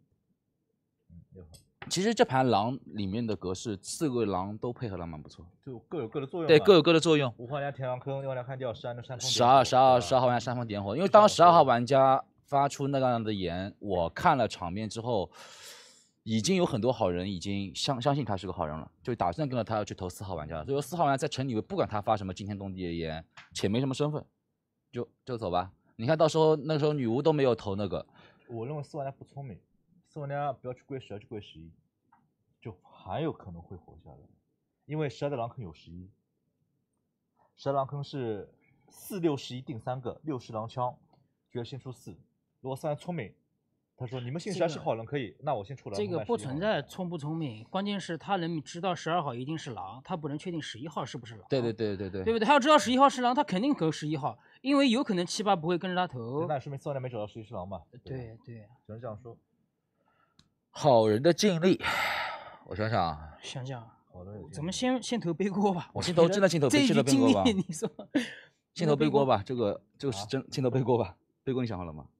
其实这盘狼里面的格式，4个狼都配合的蛮不错， 就各有各的作用。 对，各有各的作用。 5号玩家填狼坑，6号玩家看掉山的山峰。 12号玩家煽风点火，因为当12号玩家发出那样的言，我看了场面之后，已经有很多好人已经相信他是个好人了，就打算跟着他要去投4号玩家了。所以说4号玩家在城里不管他发什么惊天动地的言，且没什么身份，就走吧。你看到时候那时候女巫都没有投那个。 我认为4玩家不聪明，4玩家不要去跪12，去跪11，就还有可能会活下来，因为12的狼坑有11，12狼坑是4、6、11定3个，6是狼枪，觉得先出4。如果4玩家聪明，他说你们信12是好人可以，那我先出狼。 这个不存在聪不聪明，关键是他能知道12号一定是狼，他不能确定11号是不是狼。 对， 对不对？他要知道11号是狼，他肯定投11号，因为有可能7、8不会跟着他投。 那说明4玩家没找到11是狼嘛？ 对， 只能这样说。 好人的尽力，我想想啊， 咱们先投背锅吧。 我先投真的先投背锅吧。 你说， 先投背锅吧，这个是真先投背锅吧。背锅你想好了吗？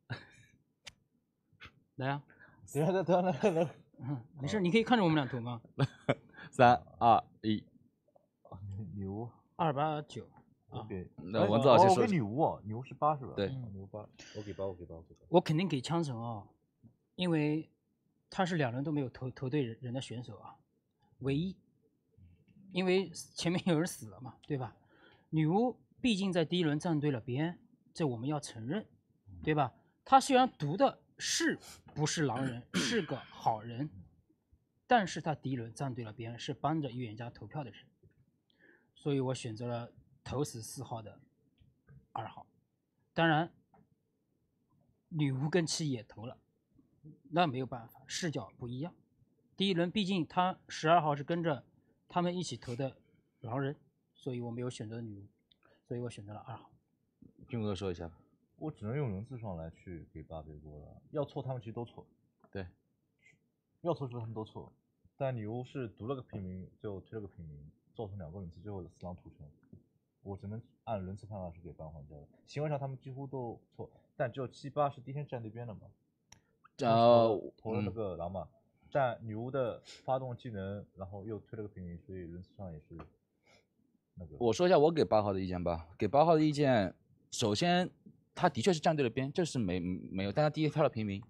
来啊！ 等， 没事，你可以看着我们俩投吗 ？3、2、1。 牛 289。 那文字老师说。 我给女巫，女巫是8是吧？ 对， 女巫8，我给8。 我肯定给枪神啊，因为他是2人都没有投对人的选手啊，唯一。因为前面有人死了嘛，对吧？女巫毕竟在第1轮站对了边，这我们要承认，对吧？他虽然读的不是狼人，是个好人，但是他第1轮站对了边，是帮着预言家投票的人，所以我选择了投死4号的2号。当然，女巫跟7也投了，那没有办法，视角不一样。第1轮毕竟他12号是跟着他们一起投的狼人，所以我没有选择女巫，所以我选择了2号。 军哥说一下。 我只能用人字上来去给8背锅了，要错他们其实都错， 对， 要错他们都错，但女巫是读了个平民，最后推了个平民，造成2个人字，最后4狼屠城，我只能按人字判断是给8玩家的，行为上他们几乎都错，但只有7、8是第1天站对边的嘛，投了那个狼嘛，占女巫的发动技能，然后又推了个平民，所以人字上也是那个。 我说一下我给8号的意见吧，给8号的意见，首先。他的确是站对了边，这是没有，但他第一跳了平民，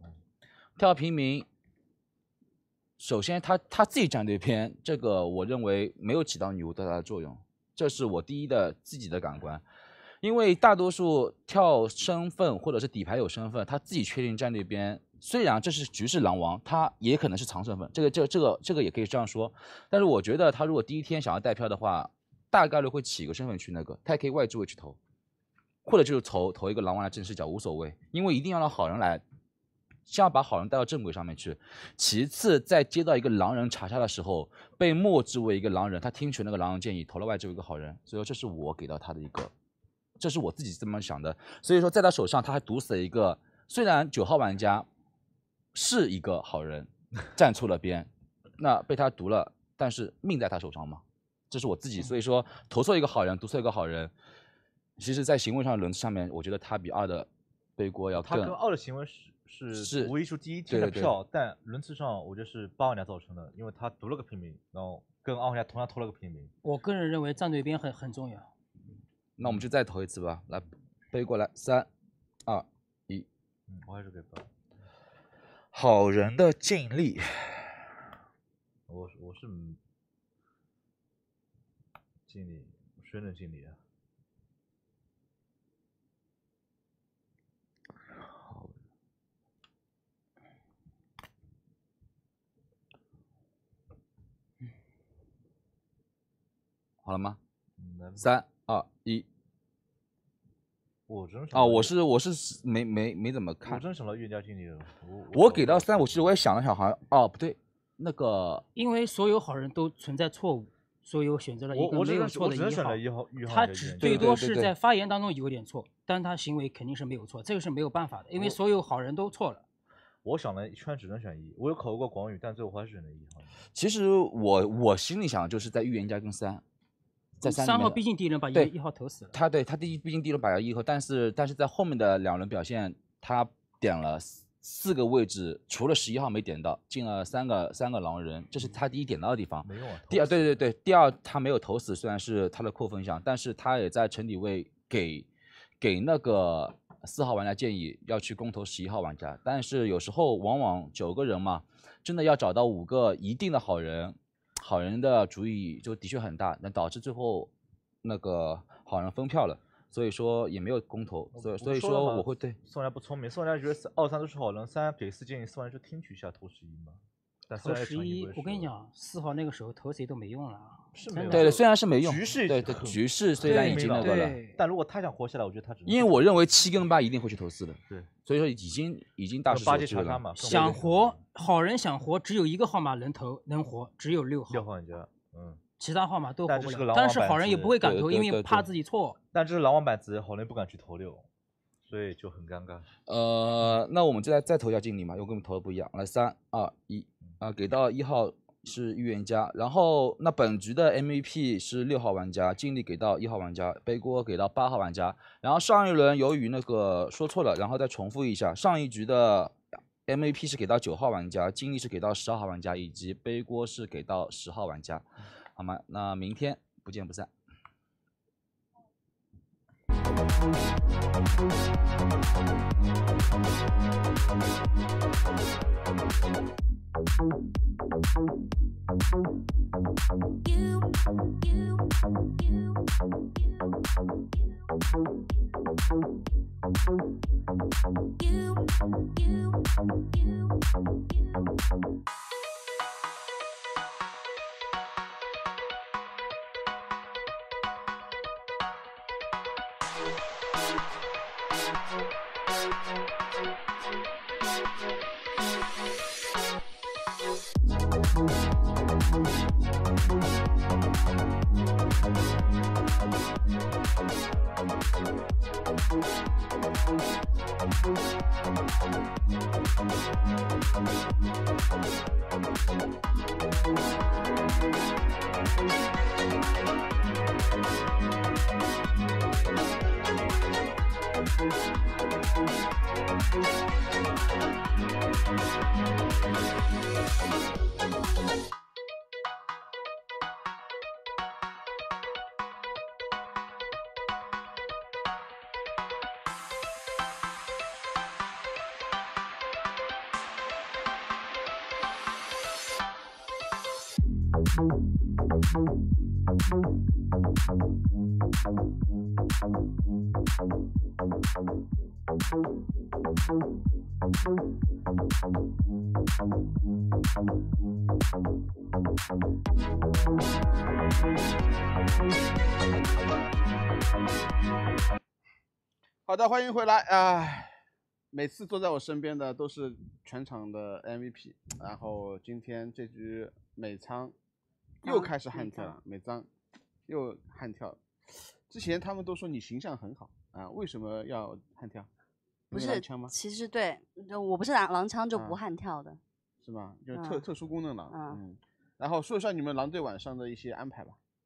首先他自己站对边，这个我认为没有起到女巫对他的作用，这是我第一的自己的感官，因为大多数跳身份或者是底牌有身份，他自己确定站对边，虽然这是局势狼王，他也可能是藏身份，这个也可以这样说，但是我觉得他如果第1天想要带票的话，大概率会起一个身份去那个，他也可以外置位去投。或者就是投一个狼王来正视角无所谓，因为一定要让好人来，先要把好人带到正轨上面去。其次，在接到一个狼人查杀的时候，被默制为一个狼人，他听取那个狼人建议，投了外置为一个好人。所以说，这是我给到他的一个，这是我自己这么想的。所以说，在他手上他还毒死了一个，虽然9号玩家是一个好人，站错了边，那被他毒了，但是命在他手上嘛，这是我自己。所以说，投错一个好人，毒错一个好人。其实，在行为上的轮次上面，我觉得他比2的背锅要更。 他跟2的行为是无意输第一天对对对的票，但轮次上我觉得是8玩家造成的，因为他读了个平民，然后跟2玩家同样投了个平民。 我个人认为站对边很重要。 那我们就再投一次吧，来背过来，3、2、1。 我还是给8。 好人的尽力， 我是尽力，谁能尽力啊？ 好了吗来吧 ？3、2、1。 我真啊，我是没怎么看。 我真想到预言家尽力了。 我给到3，其实我也想了想，好像哦不对，那个因为所有好人都存在错误，所以我选择了一个没有错的1号。他只最多是在发言当中有点错，但他行为肯定是没有错，这个是没有办法的，因为所有好人都错了。 我想了一圈，只能选1。我有考虑过广宇，但最后还是选了1号。 其实我心里想就是在预言家跟3，在 3号毕竟第一轮把1号投死了。 他毕竟第一轮把1号，但是在后面的2轮表现，他点了4个位置，除了11号没点到，进了三个狼人，这是他第一点到的地方。 没用啊。 第二，对，第二他没有投死，虽然是他的扣分项，但是他也在沉底位给那个4号玩家建议要去公投11号玩家，但是有时候往往9个人嘛，真的要找到5个一定的好人的主意就的确很大，那导致最后那个好人分票了，所以说也没有公投，所以说我会对宋然不聪明，宋然觉得2、3都是好人，3给4建议，宋然就听取一下投11嘛。但投11，我跟你讲，4号那个时候投谁都没用了。 对，虽然是没用， 局势对局势虽然已经那个了， 但如果他想活下来，我觉得他只能。 因为我认为7跟8一定会去投4的， 对， 所以说已经大势所趋了。 想活，好人想活，只有一个号码能活，只有6号。 6号玩家， 其他号码都活不了。 但但是好人也不会敢投，因为怕自己错。 但这是狼王板子，好人不敢去投6，所以就很尴尬。 那我们再投一下经理嘛，因为跟我们投的不一样。来3、2、1，给到1号是预言家，然后那本局的 MVP 是6号玩家，尽力给到1号玩家，背锅给到8号玩家。然后上一轮由于那个说错了，然后再重复一下，上一局的 MVP 是给到9号玩家，尽力是给到12号玩家，以及背锅是给到10号玩家，好吗？那明天不见不散。 好的，欢迎回来啊！每次坐在我身边的都是全场的 MVP， 然后今天这局美仓又开始悍跳了，美仓又悍跳了。之前他们都说你形象很好啊，为什么要悍跳？ 不是，其实对，我不是狼枪就不悍跳的， 是吗？就是特殊功能狼。然后说一下你们狼队晚上的一些安排吧。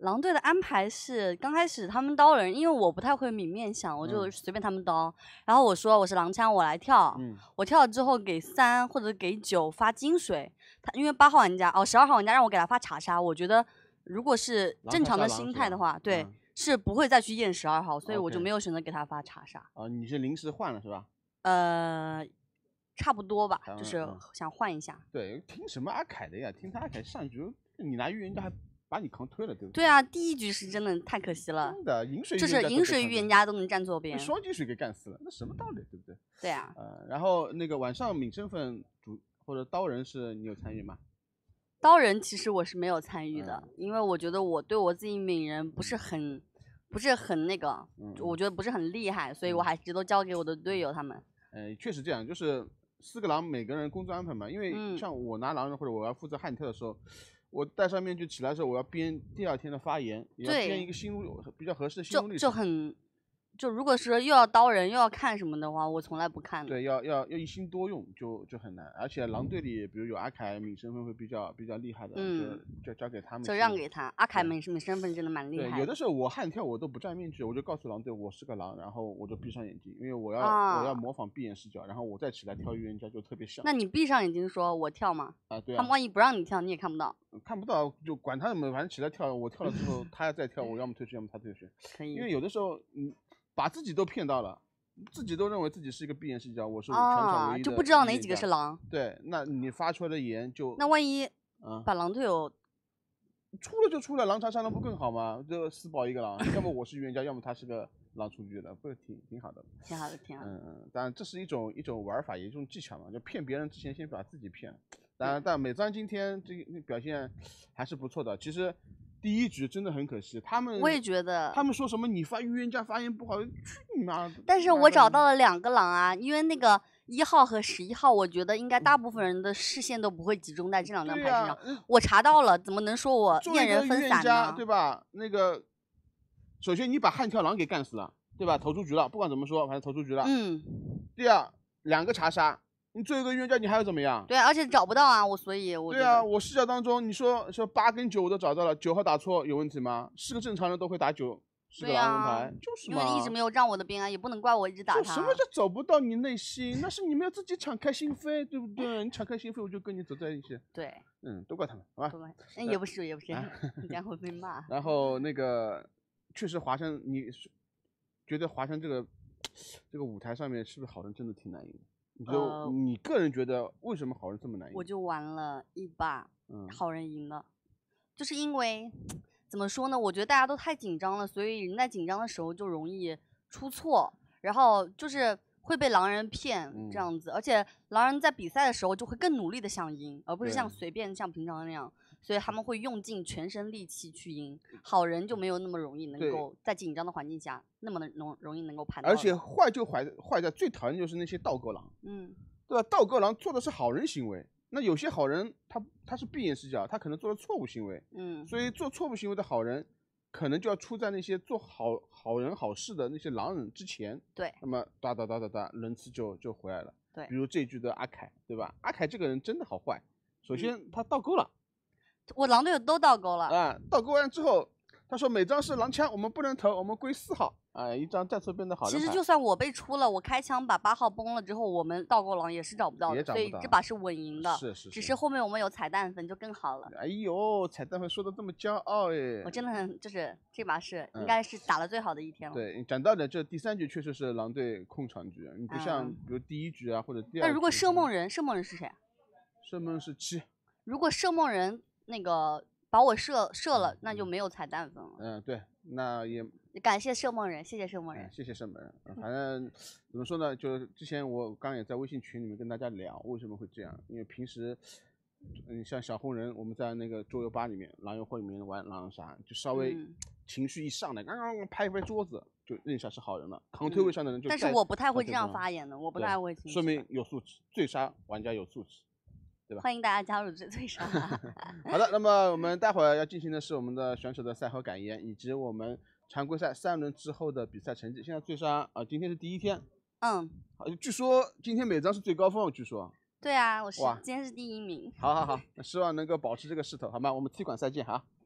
狼队的安排是刚开始他们刀人，因为我不太会抿面相，我就随便他们刀。然后我说我是狼枪，我来跳。我跳了之后给3或者给9发金水。他因为8号玩家12号玩家让我给他发查杀，我觉得如果是正常的心态的话，对，是不会再去验12号，所以我就没有选择给他发查杀。 你是临时换了是吧？ 差不多吧，就是想换一下。 对，听什么阿凯的呀？听他阿凯上局，你拿预言家还把你扛推了，对不对？ 对啊，第1局是真的太可惜了。 真的，饮水就是饮水预言家都能站左边， 双金水给干死了，那什么道理，对不对？ 对啊。 然后那个晚上抿身份或者刀人是你有参与吗？ 刀人其实我是没有参与的，因为我觉得我对我自己抿人不是很那个，我觉得不是很厉害，所以我还是都交给我的队友他们。 确实这样，就是4个狼每个人工作安排嘛，因为像我拿狼人或者我要负责悍跳的时候，我戴上面具起来的时候，我要编第2天的发言，也要编一个心路比较合适的心路历程。 就如果是又要刀人又要看什么的话，我从来不看的。 对，要一心多用就很难，而且狼队里比如有阿凯抿身份会比较厉害的，就交给他们， 就让给他。阿凯抿身份真的蛮厉害的。 对，有的时候我悍跳我都不戴面具，我就告诉狼队我是个狼，然后我就闭上眼睛，因为我要模仿闭眼视角，然后我再起来跳预言家就特别像。 那你闭上眼睛说我跳吗？ 对啊。 他们万一不让你跳，你也看不到。 看不到就管他们，反正起来跳，我跳了之后他要再跳，我要么退水，要么他退水。 可以。 因为有的时候把自己都骗到了，自己都认为自己是一个闭眼视角，我是全场唯一的， 就不知道哪几个是狼。 对，那你发出来的言就那万一把狼队友出了就出了，狼查杀狼不更好吗？就4保1个狼，要么我是预言家，要么他是个狼出局的，不是挺好的？ 挺好的，挺好的。 当然这是一种玩法，也一种技巧嘛，就骗别人之前先把自己骗了。但美章今天这个表现还是不错的，其实。第1局真的很可惜， 我也觉得他们说什么你预言家发言不好，去你妈的！ 但是我找到了2个狼啊，因为那个1号和11号，我觉得应该大部分人的视线都不会集中在这2张牌身上。我查到了，怎么能说我验人分散呢？ 对吧？那个，首先你把悍跳狼给干死了，对吧？投出局了，不管怎么说，反正投出局了。第2， 2个查杀。你做一个预言家，你还要怎么样？ 对，而且找不到啊， 对啊，我视角当中，你说8跟9我都找到了，9号打错有问题吗？是个正常人都会打9，是个狼人牌，就是嘛。 因为你一直没有让我的兵啊，也不能怪我一直打他。 什么叫找不到你内心？那是你们要自己敞开心扉，对不对？你敞开心扉，我就跟你走在一起。 对， 都怪他们，好吧？ 也不是，这样会被骂。 然后那个，确实华山，你觉得华山这个舞台上面是不是好人真的挺难赢？你个人觉得为什么好人这么难赢？ 我就玩了1把，好人赢了，就是因为怎么说呢？我觉得大家都太紧张了，所以人在紧张的时候就容易出错，然后就是会被狼人骗这样子，而且狼人在比赛的时候就会更努力的想赢，而不是像随便像平常那样。所以他们会用尽全身力气去赢，好人就没有那么容易能够在紧张的环境下那么容易能够判断。 而且坏就坏在最讨厌就是那些倒钩狼，对吧？倒钩狼做的是好人行为，那有些好人他是闭眼视角，他可能做了错误行为，所以做错误行为的好人可能就要出在那些做好人好事的那些狼人之前， 对， 那么哒，人次就回来了， 对， 比如这一局的阿凯，对吧？阿凯这个人真的好坏，首先他倒钩了。 我狼队友都倒钩了倒钩完之后，他说每张是狼枪，我们不能投，我们归4号。一张站错边的好人牌。 其实就算我被出了，我开枪把8号崩了之后，我们倒钩狼也是找不到的，所以这把是稳赢的。 是， 只是后面我们有彩蛋分就更好了。 哎呦，彩蛋分说的这么骄傲哎！ 我真的很就是这把是应该是打的最好的一天了。 对，讲到的这第3局确实是狼队控场局，你不像比如第1局啊或者第2局。 那如果射梦人是谁啊？ 射梦是7。 如果射梦人那个把我射了，那就没有彩蛋分了。 对，那也感谢射梦人，谢谢射梦人， 谢谢射梦人。反正怎么说呢，就是之前我刚也在微信群里面跟大家聊为什么会这样，因为平时像小红人，我们在那个桌游吧里面、狼游会里面玩狼人杀，就稍微情绪一上来，刚刚拍一拍桌子就认下是好人了，扛推位上的人就。 但是我不太会这样发言的，我不太会。 说明有素质，醉杀玩家有素质。对吧？ 欢迎大家加入醉杀。 好的，那么我们待会儿要进行的是我们的选手的赛后感言，以及我们常规赛3轮之后的比赛成绩。现在醉杀今天是第1天。据说今天每张是最高峰，据说。 对啊，我是今天是第1名。 好，那希望能够保持这个势头，好吗？我们踢馆赛见哈。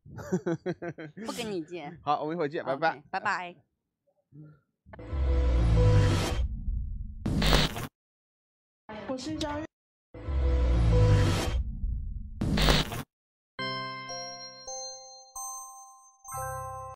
不跟你见。 好，我们一会儿见，拜拜。 拜拜。 我是张